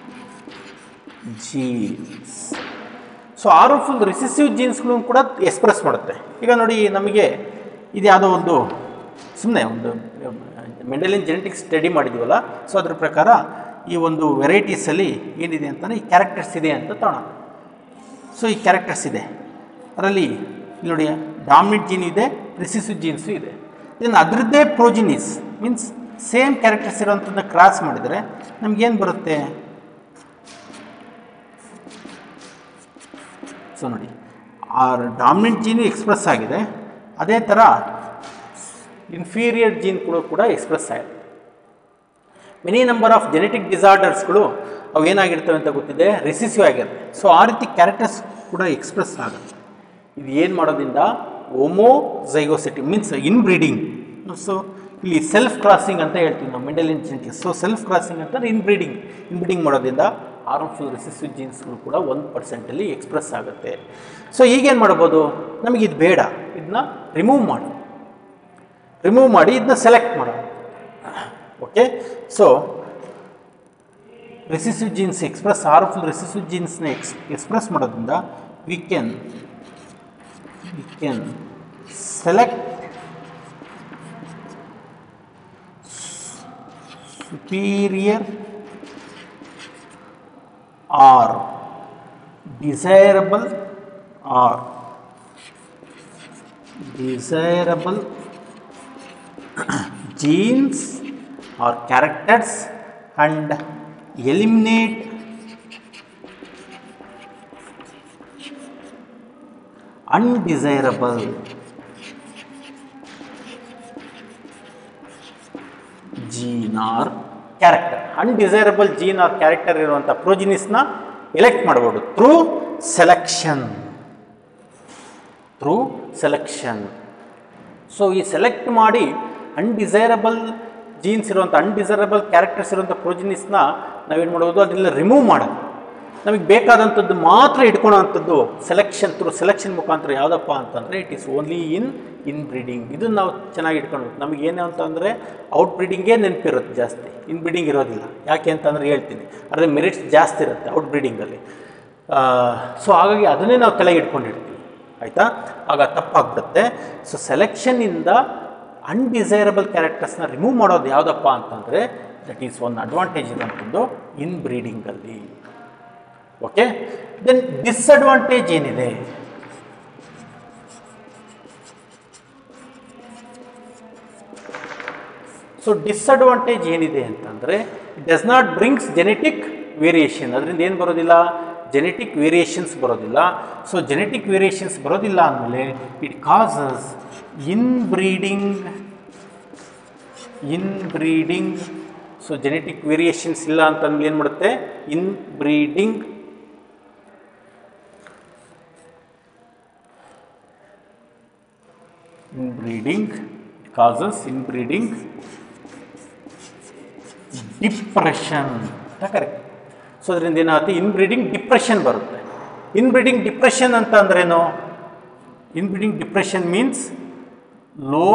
genes. So harmful recessive ಜೀನ್ಸ್ಗಳನ್ನು ಕೂಡ express ಮಾಡುತ್ತೆ. ಈಗ ನೋಡಿ, ನಮಗೆ ಇದು ಯಾವುದೋ ಒಂದು ಸುಮ್ಮನೆ ಒಂದು ಮೆಂಡೆಲಿಯನ್ ಜೆನೆಟಿಕ್ಸ್ ಸ್ಟಡಿ ಮಾಡಿದ್ದೀವಲ್ಲ, ಸೊ ಅದ್ರ ಪ್ರಕಾರ ಈ ಒಂದು ವೆರೈಟೀಸಲ್ಲಿ ಏನಿದೆ ಅಂತಂದರೆ ಈ ಕ್ಯಾರೆಕ್ಟರ್ಸ್ ಇದೆ ಅಂತ ತಗೋಣ. ಸೊ ಈ ಕ್ಯಾರೆಕ್ಟರ್ಸ್ ಇದೆ, ಅದರಲ್ಲಿ ಇಲ್ಲಿ ನೋಡಿ ಡಾಮಿನೆಂಟ್ ಜೀನ್ ಇದೆ, ರಿಸೆಸಿವ್ ಜೀನ್ಸು ಇದೆ. ದೆನ್ ಅದರದ್ದೇ ಪ್ರೋಜಿನೀಸ್ ಮೀನ್ಸ್ ಸೇಮ್ ಕ್ಯಾರೆಕ್ಟರ್ಸ್ ಇರೋಂಥದ್ದನ್ನ ಕ್ರಾಸ್ ಮಾಡಿದರೆ ನಮಗೇನು ಬರುತ್ತೆ? ಸೊ ನೋಡಿ, ಆ ಡಾಮಿನೆಂಟ್ ಜೀನು ಎಕ್ಸ್ಪ್ರೆಸ್ ಆಗಿದೆ, ಅದೇ ಥರ ಇನ್ಫೀರಿಯರ್ ಜೀನ್ ಕೂಡ ಕೂಡ ಎಕ್ಸ್ಪ್ರೆಸ್ ಆಗಿದೆ. ಮೆನಿ ನಂಬರ್ ಆಫ್ ಜೆನೆಟಿಕ್ ಡಿಸಾರ್ಡರ್ಸ್ಗಳು ಅವು ಏನಾಗಿರ್ತವೆ ಅಂತ ಗೊತ್ತಿದೆ, ರಿಸೆಸಿವ್ ಆಗಿರುತ್ತೆ. ಸೊ ಆ ರೀತಿ ಕ್ಯಾರೆಕ್ಟರ್ಸ್ ಕೂಡ ಎಕ್ಸ್ಪ್ರೆಸ್ ಆಗುತ್ತೆ. ಇದು ಏನು ಮಾಡೋದ್ರಿಂದ homozygosity means inbreeding. So ಇಲ್ಲಿ ಸೆಲ್ಫ್ ಕ್ರಾಸಿಂಗ್ ಅಂತ ಹೇಳ್ತೀವಿ ನಾವು Mendelian genetics. So self crossing ಅಂತಂದರೆ ಇನ್ ಬ್ರೀಡಿಂಗ್. ಇನ್ ಬ್ರೀಡಿಂಗ್ ಮಾಡೋದ್ರಿಂದ ಹಾರ್ಮ್ಫುಲ್ ರಿಸೆಸಿವ್ ಜೀನ್ಸ್ಗಳು ಕೂಡ ಒಂದು ಪರ್ಸೆಂಟಲ್ಲಿ ಎಕ್ಸ್ಪ್ರೆಸ್ ಆಗುತ್ತೆ. ಸೊ ಈಗೇನು ಮಾಡ್ಬೋದು, ನಮಗಿದು ಬೇಡ, ಇದನ್ನ ರಿಮೂವ್ ಮಾಡಿ ರಿಮೂವ್ ಮಾಡಿ ಇದನ್ನ ಸೆಲೆಕ್ಟ್ ಮಾಡೋಣ. Okay, so recessive genes express harmful recessive ಜೀನ್ಸ್ನ ಎಕ್ಸ್ ಎಕ್ಸ್ಪ್ರೆಸ್ ಮಾಡೋದ್ರಿಂದ we can we can select superior or desirable or desirable genes or characters and eliminate undesirable gene or character. Undesirable gene or character ಇರುವಂಥ ಪ್ರೋಜಿನಿಸ್ನ elect ಮಾಡ್ಬೋದು through selection through selection. So ಈ select ಮಾಡಿ undesirable genes ಇರುವಂಥ undesirable characters ಇರುವಂಥ ಪ್ರೋಜಿನಿಸ್ನ ನಾವೇನು ಮಾಡ್ಬೋದು, ಅದನ್ನೆಲ್ಲ ರಿಮೂವ್ ಮಾಡೋದು. ನಮಗೆ ಬೇಕಾದಂಥದ್ದು ಮಾತ್ರ ಇಟ್ಕೊಳ್ಳೋ ಅಂಥದ್ದು ಸೆಲೆಕ್ಷನ್ ಥ್ರೂ ಸೆಲೆಕ್ಷನ್ ಮುಖಾಂತರ. ಯಾವುದಪ್ಪ ಅಂತಂದರೆ it is only in inbreeding. ಇದನ್ನು ನಾವು ಚೆನ್ನಾಗಿ ಇಟ್ಕೊಂಡು ನಮಗೇನು ಅಂತಂದರೆ ಔಟ್ ಬ್ರೀಡಿಂಗೇ ನೆನಪಿರುತ್ತೆ ಜಾಸ್ತಿ, ಇನ್ ಬ್ರೀಡಿಂಗ್ ಇರೋದಿಲ್ಲ. ಯಾಕೆ ಅಂತಂದರೆ ಹೇಳ್ತೀನಿ, ಅದರ ಮೆರಿಟ್ಸ್ ಜಾಸ್ತಿ ಇರುತ್ತೆ ಔಟ್ ಬ್ರೀಡಿಂಗಲ್ಲಿ. ಸೊ ಹಾಗಾಗಿ ಅದನ್ನೇ ನಾವು ತಲೆಗೆ ಇಟ್ಕೊಂಡಿರ್ತೀವಿ, ಆಯಿತಾ? ಆಗ ತಪ್ಪಾಗ್ಬಿಡುತ್ತೆ. ಸೊ ಸೆಲೆಕ್ಷನ್ನಿಂದ ಅನ್ಡಿಸೈರಬಲ್ ಕ್ಯಾರೆಕ್ಟರ್ಸ್ನ ರಿಮೂವ್ ಮಾಡೋದು ಯಾವುದಪ್ಪ ಅಂತಂದರೆ ದಟ್ ಈಸ್ ಒನ್ ಅಡ್ವಾಂಟೇಜ್ ಇರುವಂಥದ್ದು ಇನ್ ಬ್ರೀಡಿಂಗಲ್ಲಿ. ಓಕೆ, ದೆನ್ ಡಿಸ್ಅಡ್ವಾಂಟೇಜ್ ಏನಿದೆ? ಸೊ ಡಿಸ್ಅಡ್ವಾಂಟೇಜ್ ಏನಿದೆ ಅಂತಂದರೆ it does not brings genetic variation. ಅದರಿಂದ ಏನು ಬರೋದಿಲ್ಲ, ಜೆನೆಟಿಕ್ ವೇರಿಯೇಷನ್ಸ್ ಬರೋದಿಲ್ಲ. ಸೊ ಜೆನೆಟಿಕ್ ವೇರಿಯೇಷನ್ಸ್ ಬರೋದಿಲ್ಲ ಅಂದಮೇಲೆ it causes inbreeding inbreeding so genetic variations ಇಲ್ಲ ಅಂತಂದ್ಮೇಲೆ ಏನು ಮಾಡುತ್ತೆ, inbreeding inbreeding causes inbreeding depression. Correct. So ಅದರಿಂದ ಏನಾಗುತ್ತೆ, ಇನ್ಬ್ರೀಡಿಂಗ್ ಡಿಪ್ರೆಷನ್ ಬರುತ್ತೆ. ಇನ್ಬ್ರೀಡಿಂಗ್ ಡಿಪ್ರೆಷನ್ ಅಂತ ಅಂದ್ರೇನು? Inbreeding depression means low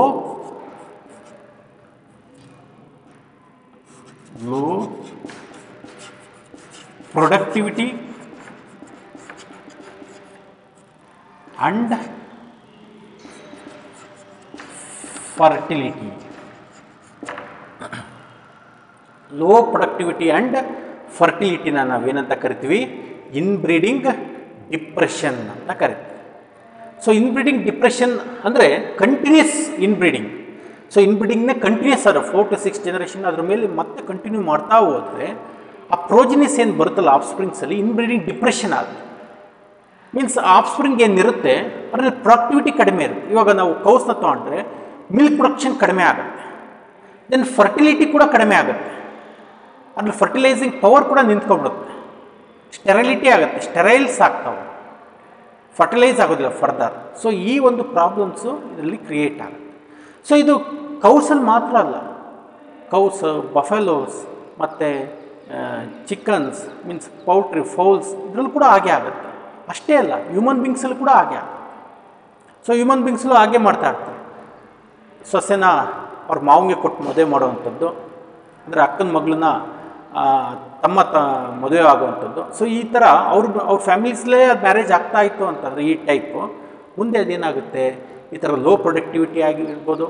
low productivity and fertility. Low productivity and ಫರ್ಟಿಲಿಟಿನ ನಾವೇನಂತ ಕರಿತೀವಿ, ಇನ್ಬ್ರೀಡಿಂಗ್ ಡಿಪ್ರೆಷನ್ ಅಂತ ಕರಿತೀವಿ. ಸೊ ಇನ್ಬ್ರೀಡಿಂಗ್ ಡಿಪ್ರೆಷನ್ ಅಂದರೆ ಕಂಟಿನ್ಯೂಸ್ ಇನ್ಬ್ರೀಡಿಂಗ್. ಸೊ ಇನ್ಬ್ರೀಡಿಂಗ್ನೇ ಕಂಟಿನ್ಯೂಸ್ ಆದರೆ ಫೋರ್ ಟು ಸಿಕ್ಸ್ ಜನರೇಷನ್ ಅದ್ರ ಮೇಲೆ ಮತ್ತೆ ಕಂಟಿನ್ಯೂ ಮಾಡ್ತಾ ಹೋದರೆ ಆ ಪ್ರೋಜಿನಿಸ್ ಏನು ಬರುತ್ತಲ್ಲ ಆಫ್ ಸ್ಪ್ರಿಂಗ್ಸಲ್ಲಿ ಇನ್ಬ್ರೀಡಿಂಗ್ ಡಿಪ್ರೆಷನ್ ಆಗುತ್ತೆ. ಮೀನ್ಸ್ ಆಫ್ ಸ್ಪ್ರಿಂಗ್ ಏನಿರುತ್ತೆ ಅದರಲ್ಲಿ ಪ್ರೊಡಕ್ಟಿವಿಟಿ ಕಡಿಮೆ ಇರುತ್ತೆ. ಇವಾಗ ನಾವು ಕೌಸ್ನ ತೊಗೊಂಡ್ರೆ ಮಿಲ್ಕ್ ಪ್ರೊಡಕ್ಷನ್ ಕಡಿಮೆ ಆಗುತ್ತೆ, ದೆನ್ ಫರ್ಟಿಲಿಟಿ ಕೂಡ ಕಡಿಮೆ ಆಗುತ್ತೆ, ಅದ್ರಲ್ಲಿ ಫರ್ಟಿಲೈಸಿಂಗ್ ಪವರ್ ಕೂಡ ನಿಂತ್ಕೊಂಡ್ಬಿಡುತ್ತೆ, ಸ್ಟೆರಲಿಟಿ ಆಗುತ್ತೆ, ಸ್ಟೆರೈಲ್ಸ್ ಆಗ್ತಾವೆ, ಫರ್ಟಿಲೈಸ್ ಆಗೋದಿಲ್ಲ ಫರ್ದರ್. ಸೊ ಈ ಒಂದು ಪ್ರಾಬ್ಲಮ್ಸು ಇದರಲ್ಲಿ ಕ್ರಿಯೇಟ್ ಆಗುತ್ತೆ. ಸೊ ಇದು ಕೌಸಲ್ಲಿ ಮಾತ್ರ ಅಲ್ಲ, ಕೌಸ್, ಬಫೆಲೋಸ್ ಮತ್ತು ಚಿಕನ್ಸ್ ಮೀನ್ಸ್ ಪೌಲ್ಟ್ರಿ, ಫೌಲ್ಸ್ ಇದರಲ್ಲೂ ಕೂಡ ಹಾಗೆ ಆಗುತ್ತೆ. ಅಷ್ಟೇ ಅಲ್ಲ, ಹ್ಯೂಮನ್ ಬೀಂಗ್ಸಲ್ಲಿ ಕೂಡ ಹಾಗೆ ಆಗುತ್ತೆ. ಸೊ ಹ್ಯೂಮನ್ ಬೀಂಗ್ಸಲ್ಲೂ ಹಾಗೆ ಮಾಡ್ತಾ ಇರ್ತಾರೆ. ಸೊಸೆನ ಅವ್ರ ಮಾವಂಗೆ ಕೊಟ್ಟು ಮದುವೆ ಮಾಡುವಂಥದ್ದು, ಅಂದರೆ ಅಕ್ಕನ ಮಗಳನ್ನ ತಮ್ಮ ತ ಮದುವೆ ಆಗುವಂಥದ್ದು. ಸೊ ಈ ಥರ ಅವ್ರ ಅವ್ರ ಫ್ಯಾಮಿಲೀಸ್ಲೇ ಅದು ಮ್ಯಾರೇಜ್ ಆಗ್ತಾ ಇತ್ತು ಅಂತಂದರೆ ಈ ಟೈಪು ಮುಂದೆ ಅದೇನಾಗುತ್ತೆ, ಈ ಥರ ಲೋ ಪ್ರೊಡಕ್ಟಿವಿಟಿ ಆಗಿರ್ಬೋದು,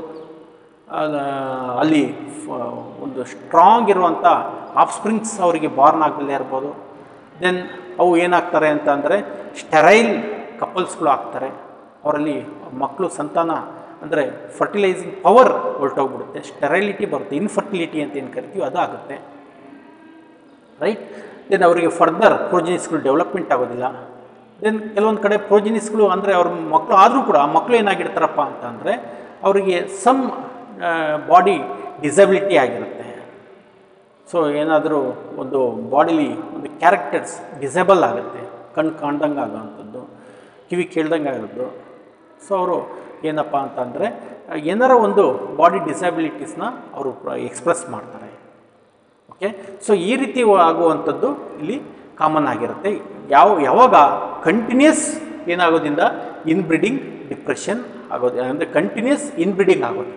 ಅಲ್ಲಿ ಒಂದು ಸ್ಟ್ರಾಂಗ್ ಇರುವಂಥ ಆಫ್ ಸ್ಪ್ರಿಂಗ್ಸ್ ಅವರಿಗೆ ಬಾರ್ನ್ ಆಗದಲ್ಲೇ ಇರ್ಬೋದು. ದೆನ್ ಅವು ಏನಾಗ್ತಾರೆ ಅಂತ ಅಂದರೆ ಸ್ಟೆರೈಲ್ ಕಪಲ್ಸ್ಗಳು ಆಗ್ತಾರೆ, ಅವರಲ್ಲಿ ಮಕ್ಕಳು ಸಂತಾನ ಅಂದರೆ ಫರ್ಟಿಲೈಸಿಂಗ್ ಪವರ್ ಹೊರಟೋಗ್ಬಿಡುತ್ತೆ, ಸ್ಟೆರೈಲಿಟಿ ಬರುತ್ತೆ, ಇನ್ಫರ್ಟಿಲಿಟಿ ಅಂತ ಏನು ಕರಿತೀವಿ ಅದು ಆಗುತ್ತೆ, ರೈಟ್. ದೆನ್ ಅವರಿಗೆ ಫರ್ದರ್ ಪ್ರೋಜಿನಿಸ್ಗಳು ಡೆವಲಪ್ಮೆಂಟ್ ಆಗೋದಿಲ್ಲ. ದೆನ್ ಕೆಲವೊಂದು ಕಡೆ ಪ್ರೋಜಿನಿಸ್ಗಳು ಅಂದರೆ ಅವ್ರ ಮಕ್ಕಳು ಆದರೂ ಕೂಡ ಆ ಮಕ್ಕಳು ಏನಾಗಿರ್ತಾರಪ್ಪ ಅಂತ ಅಂದರೆ ಅವರಿಗೆ ಸಮ್ ಬಾಡಿ ಡಿಸಬಿಲಿಟಿ ಆಗಿರುತ್ತೆ. ಸೊ ಏನಾದರೂ ಒಂದು ಬಾಡಿಲಿ ಒಂದು ಕ್ಯಾರೆಕ್ಟರ್ಸ್ ಡಿಸೇಬಲ್ ಆಗುತ್ತೆ, ಕಣ್ಣು ಕಾಣ್ದಂಗೆ ಆಗೋವಂಥದ್ದು, ಕಿವಿ ಕೇಳ್ದಂಗೆ ಆಗೋದು. ಸೊ ಅವರು ಏನಪ್ಪ ಅಂತಂದರೆ ಏನಾರ ಒಂದು ಬಾಡಿ ಡಿಸಬಿಲಿಟೀಸ್ನ ಅವರು ಎಕ್ಸ್ಪ್ರೆಸ್ ಮಾಡ್ತಾರೆ. ಓಕೆ, ಸೊ ಈ ರೀತಿ ಆಗುವಂಥದ್ದು ಇಲ್ಲಿ ಕಾಮನ್ ಆಗಿರುತ್ತೆ. ಯಾವ ಯಾವಾಗ ಕಂಟಿನ್ಯೂಸ್ ಏನಾಗೋದ್ರಿಂದ ಇನ್ಬ್ರೀಡಿಂಗ್ ಡಿಪ್ರೆಷನ್ ಆಗೋದು, ಅಂದರೆ ಕಂಟಿನ್ಯೂಸ್ ಇನ್ಬ್ರೀಡಿಂಗ್ ಆಗೋದು.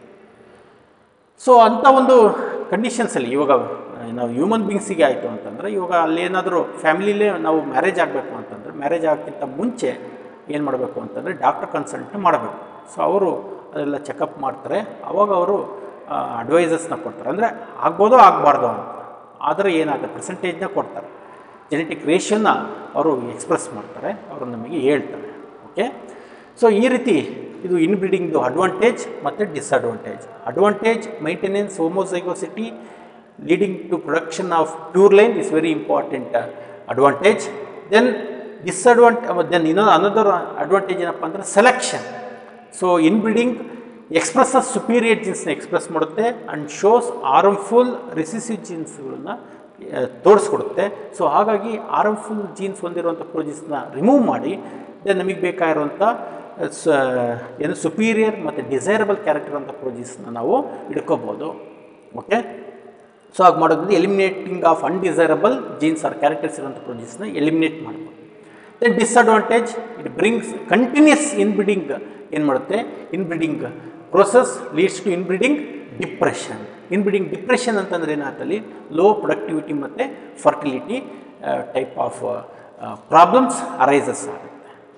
ಸೊ ಅಂಥ ಒಂದು ಕಂಡೀಷನ್ಸಲ್ಲಿ ಇವಾಗ ನಾವು ಹ್ಯೂಮನ್ ಬೀಂಗ್ಸಿಗೆ ಆಯಿತು ಅಂತಂದರೆ, ಇವಾಗ ಅಲ್ಲೇನಾದರೂ ಫ್ಯಾಮಿಲಿಲೇ ನಾವು ಮ್ಯಾರೇಜ್ ಆಗಬೇಕು ಅಂತಂದರೆ ಮ್ಯಾರೇಜ್ ಆಗೋಕ್ಕಿಂತ ಮುಂಚೆ ಏನು ಮಾಡಬೇಕು ಅಂತಂದರೆ ಡಾಕ್ಟರ್ ಕನ್ಸಲ್ಟ್ ಮಾಡಬೇಕು. ಸೊ ಅವರು ಅದೆಲ್ಲ ಚೆಕಪ್ ಮಾಡ್ತಾರೆ, ಅವಾಗ ಅವರು ಅಡ್ವೈಸಸ್ನ ಕೊಡ್ತಾರೆ, ಅಂದರೆ ಆಗ್ಬೋದೋ ಆಗಬಾರ್ದು ಅಂತ. ಆದರೆ ಏನಾಗುತ್ತೆ ಪರ್ಸೆಂಟೇಜ್ನ ಕೊಡ್ತಾರೆ, ಜೆನೆಟಿಕ್ ರೇಷನ್ನ ಅವರು ಎಕ್ಸ್ಪ್ರೆಸ್ ಮಾಡ್ತಾರೆ, ಅವರು ನಮಗೆ ಹೇಳ್ತಾರೆ. ಓಕೆ, ಸೊ ಈ ರೀತಿ ಇದು ಇನ್ಬ್ರೀಡಿಂಗ್ದು ಅಡ್ವಾಂಟೇಜ್ ಮತ್ತು disadvantage. Advantage maintenance homozygosity leading to production of pure line is very important advantage. Then disadvant then ಇನ್ನೊಂದು ಅನದರ್ ಅಡ್ವಾಂಟೇಜ್ ಏನಪ್ಪ ಅಂದರೆ selection. So inbreeding express superior ಜೀನ್ಸ್ನ ಎಕ್ಸ್ಪ್ರೆಸ್ ಮಾಡುತ್ತೆ ಆ್ಯಂಡ್ ಶೋಸ್ ಆರ್ಮ್ಫುಲ್ ರಿಸಿಸಿವ್ ಜೀನ್ಸ್ಗಳನ್ನ ತೋರಿಸ್ಕೊಡುತ್ತೆ. ಸೊ ಹಾಗಾಗಿ harmful jeans ಹೊಂದಿರುವಂಥ ಪ್ರೋಜೀನ್ಸ್ನ remove ಮಾಡಿ ದೆನ್ ನಮಗೆ ಬೇಕಾಗಿರುವಂಥ ಸ ಏನು ಸುಪೀರಿಯರ್ ಮತ್ತು ಡಿಸೈರಬಲ್ ಕ್ಯಾರೆಕ್ಟರ್ ಅಂತ ಪ್ರೋಜೀನ್ಸ್ನ ನಾವು ಹಿಡ್ಕೋಬೋದು. ಓಕೆ, ಸೊ ಹಾಗೆ ಮಾಡೋದ್ರಿಂದ eliminating of undesirable genes or characters ಇರುವಂಥ ಪ್ರೋಜೀನ್ಸ್ನ ಎಲಿಮಿನೇಟ್ ಮಾಡ್ಬೋದು. Then disadvantage it brings continues inbreeding ಏನು ಮಾಡುತ್ತೆ, inbreeding process leads to inbreeding depression. Inbreeding depression ಅಂತಂದರೆ ಏನಾಗ್ತಲ್ಲಿ ಲೋ ಪ್ರೊಡಕ್ಟಿವಿಟಿ ಮತ್ತು fertility type of problems arises ಆಗುತ್ತೆ,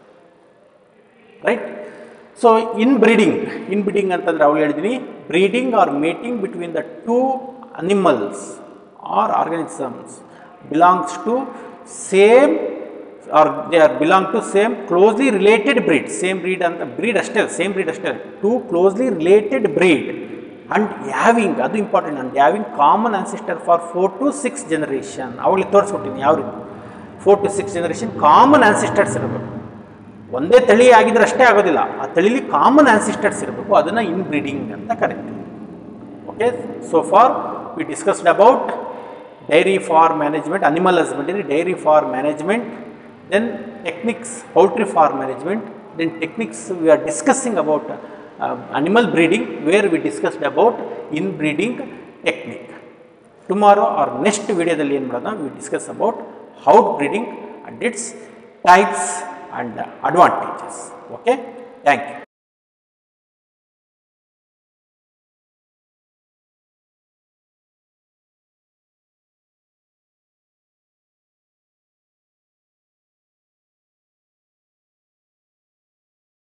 ರೈಟ್. ಸೊ ಇನ್ಬ್ರೀಡಿಂಗ್ ಇನ್ಬ್ರೀಡಿಂಗ್ ಅಂತಂದರೆ ಅವ್ರು ಹೇಳಿದ್ದೀನಿ breeding or mating between the two animals or organisms belongs to same or they are belong to same closely related breed, same breed and breed ಅಷ್ಟೇ same breed ಅಷ್ಟೇ two closely related breed and having, ಅದು important, and having common ancestor for four to six generation. ಅವಳಿ ತೋರಿಸ್ಕೊಟ್ಟಿದ್ದೀನಿ ಯಾವ ರೀತಿ four to six generation common ancestors ಇರಬೇಕು. ಒಂದೇ ತಳಿ ಆಗಿದ್ರೆ ಅಷ್ಟೇ ಆಗೋದಿಲ್ಲ, ಆ ತಳಿಲಿ ಕಾಮನ್ ಆನ್ಸಿಸ್ಟರ್ಸ್ ಇರಬೇಕು, ಅದನ್ನು ಇನ್ಬ್ರೀಡಿಂಗ್ ಅಂತ ಕರೀತೀವಿ. Okay, so far we discussed about dairy farm management, animal husbandry, dairy farm management, then techniques poultry farm management, then techniques we are discussing about uh, animal breeding, where we discussed about inbreeding technique. Tomorrow or next video dalli ಏನು ಮಾಡೋಣ, we discuss about outbreeding and its types and advantages. Okay, thank you.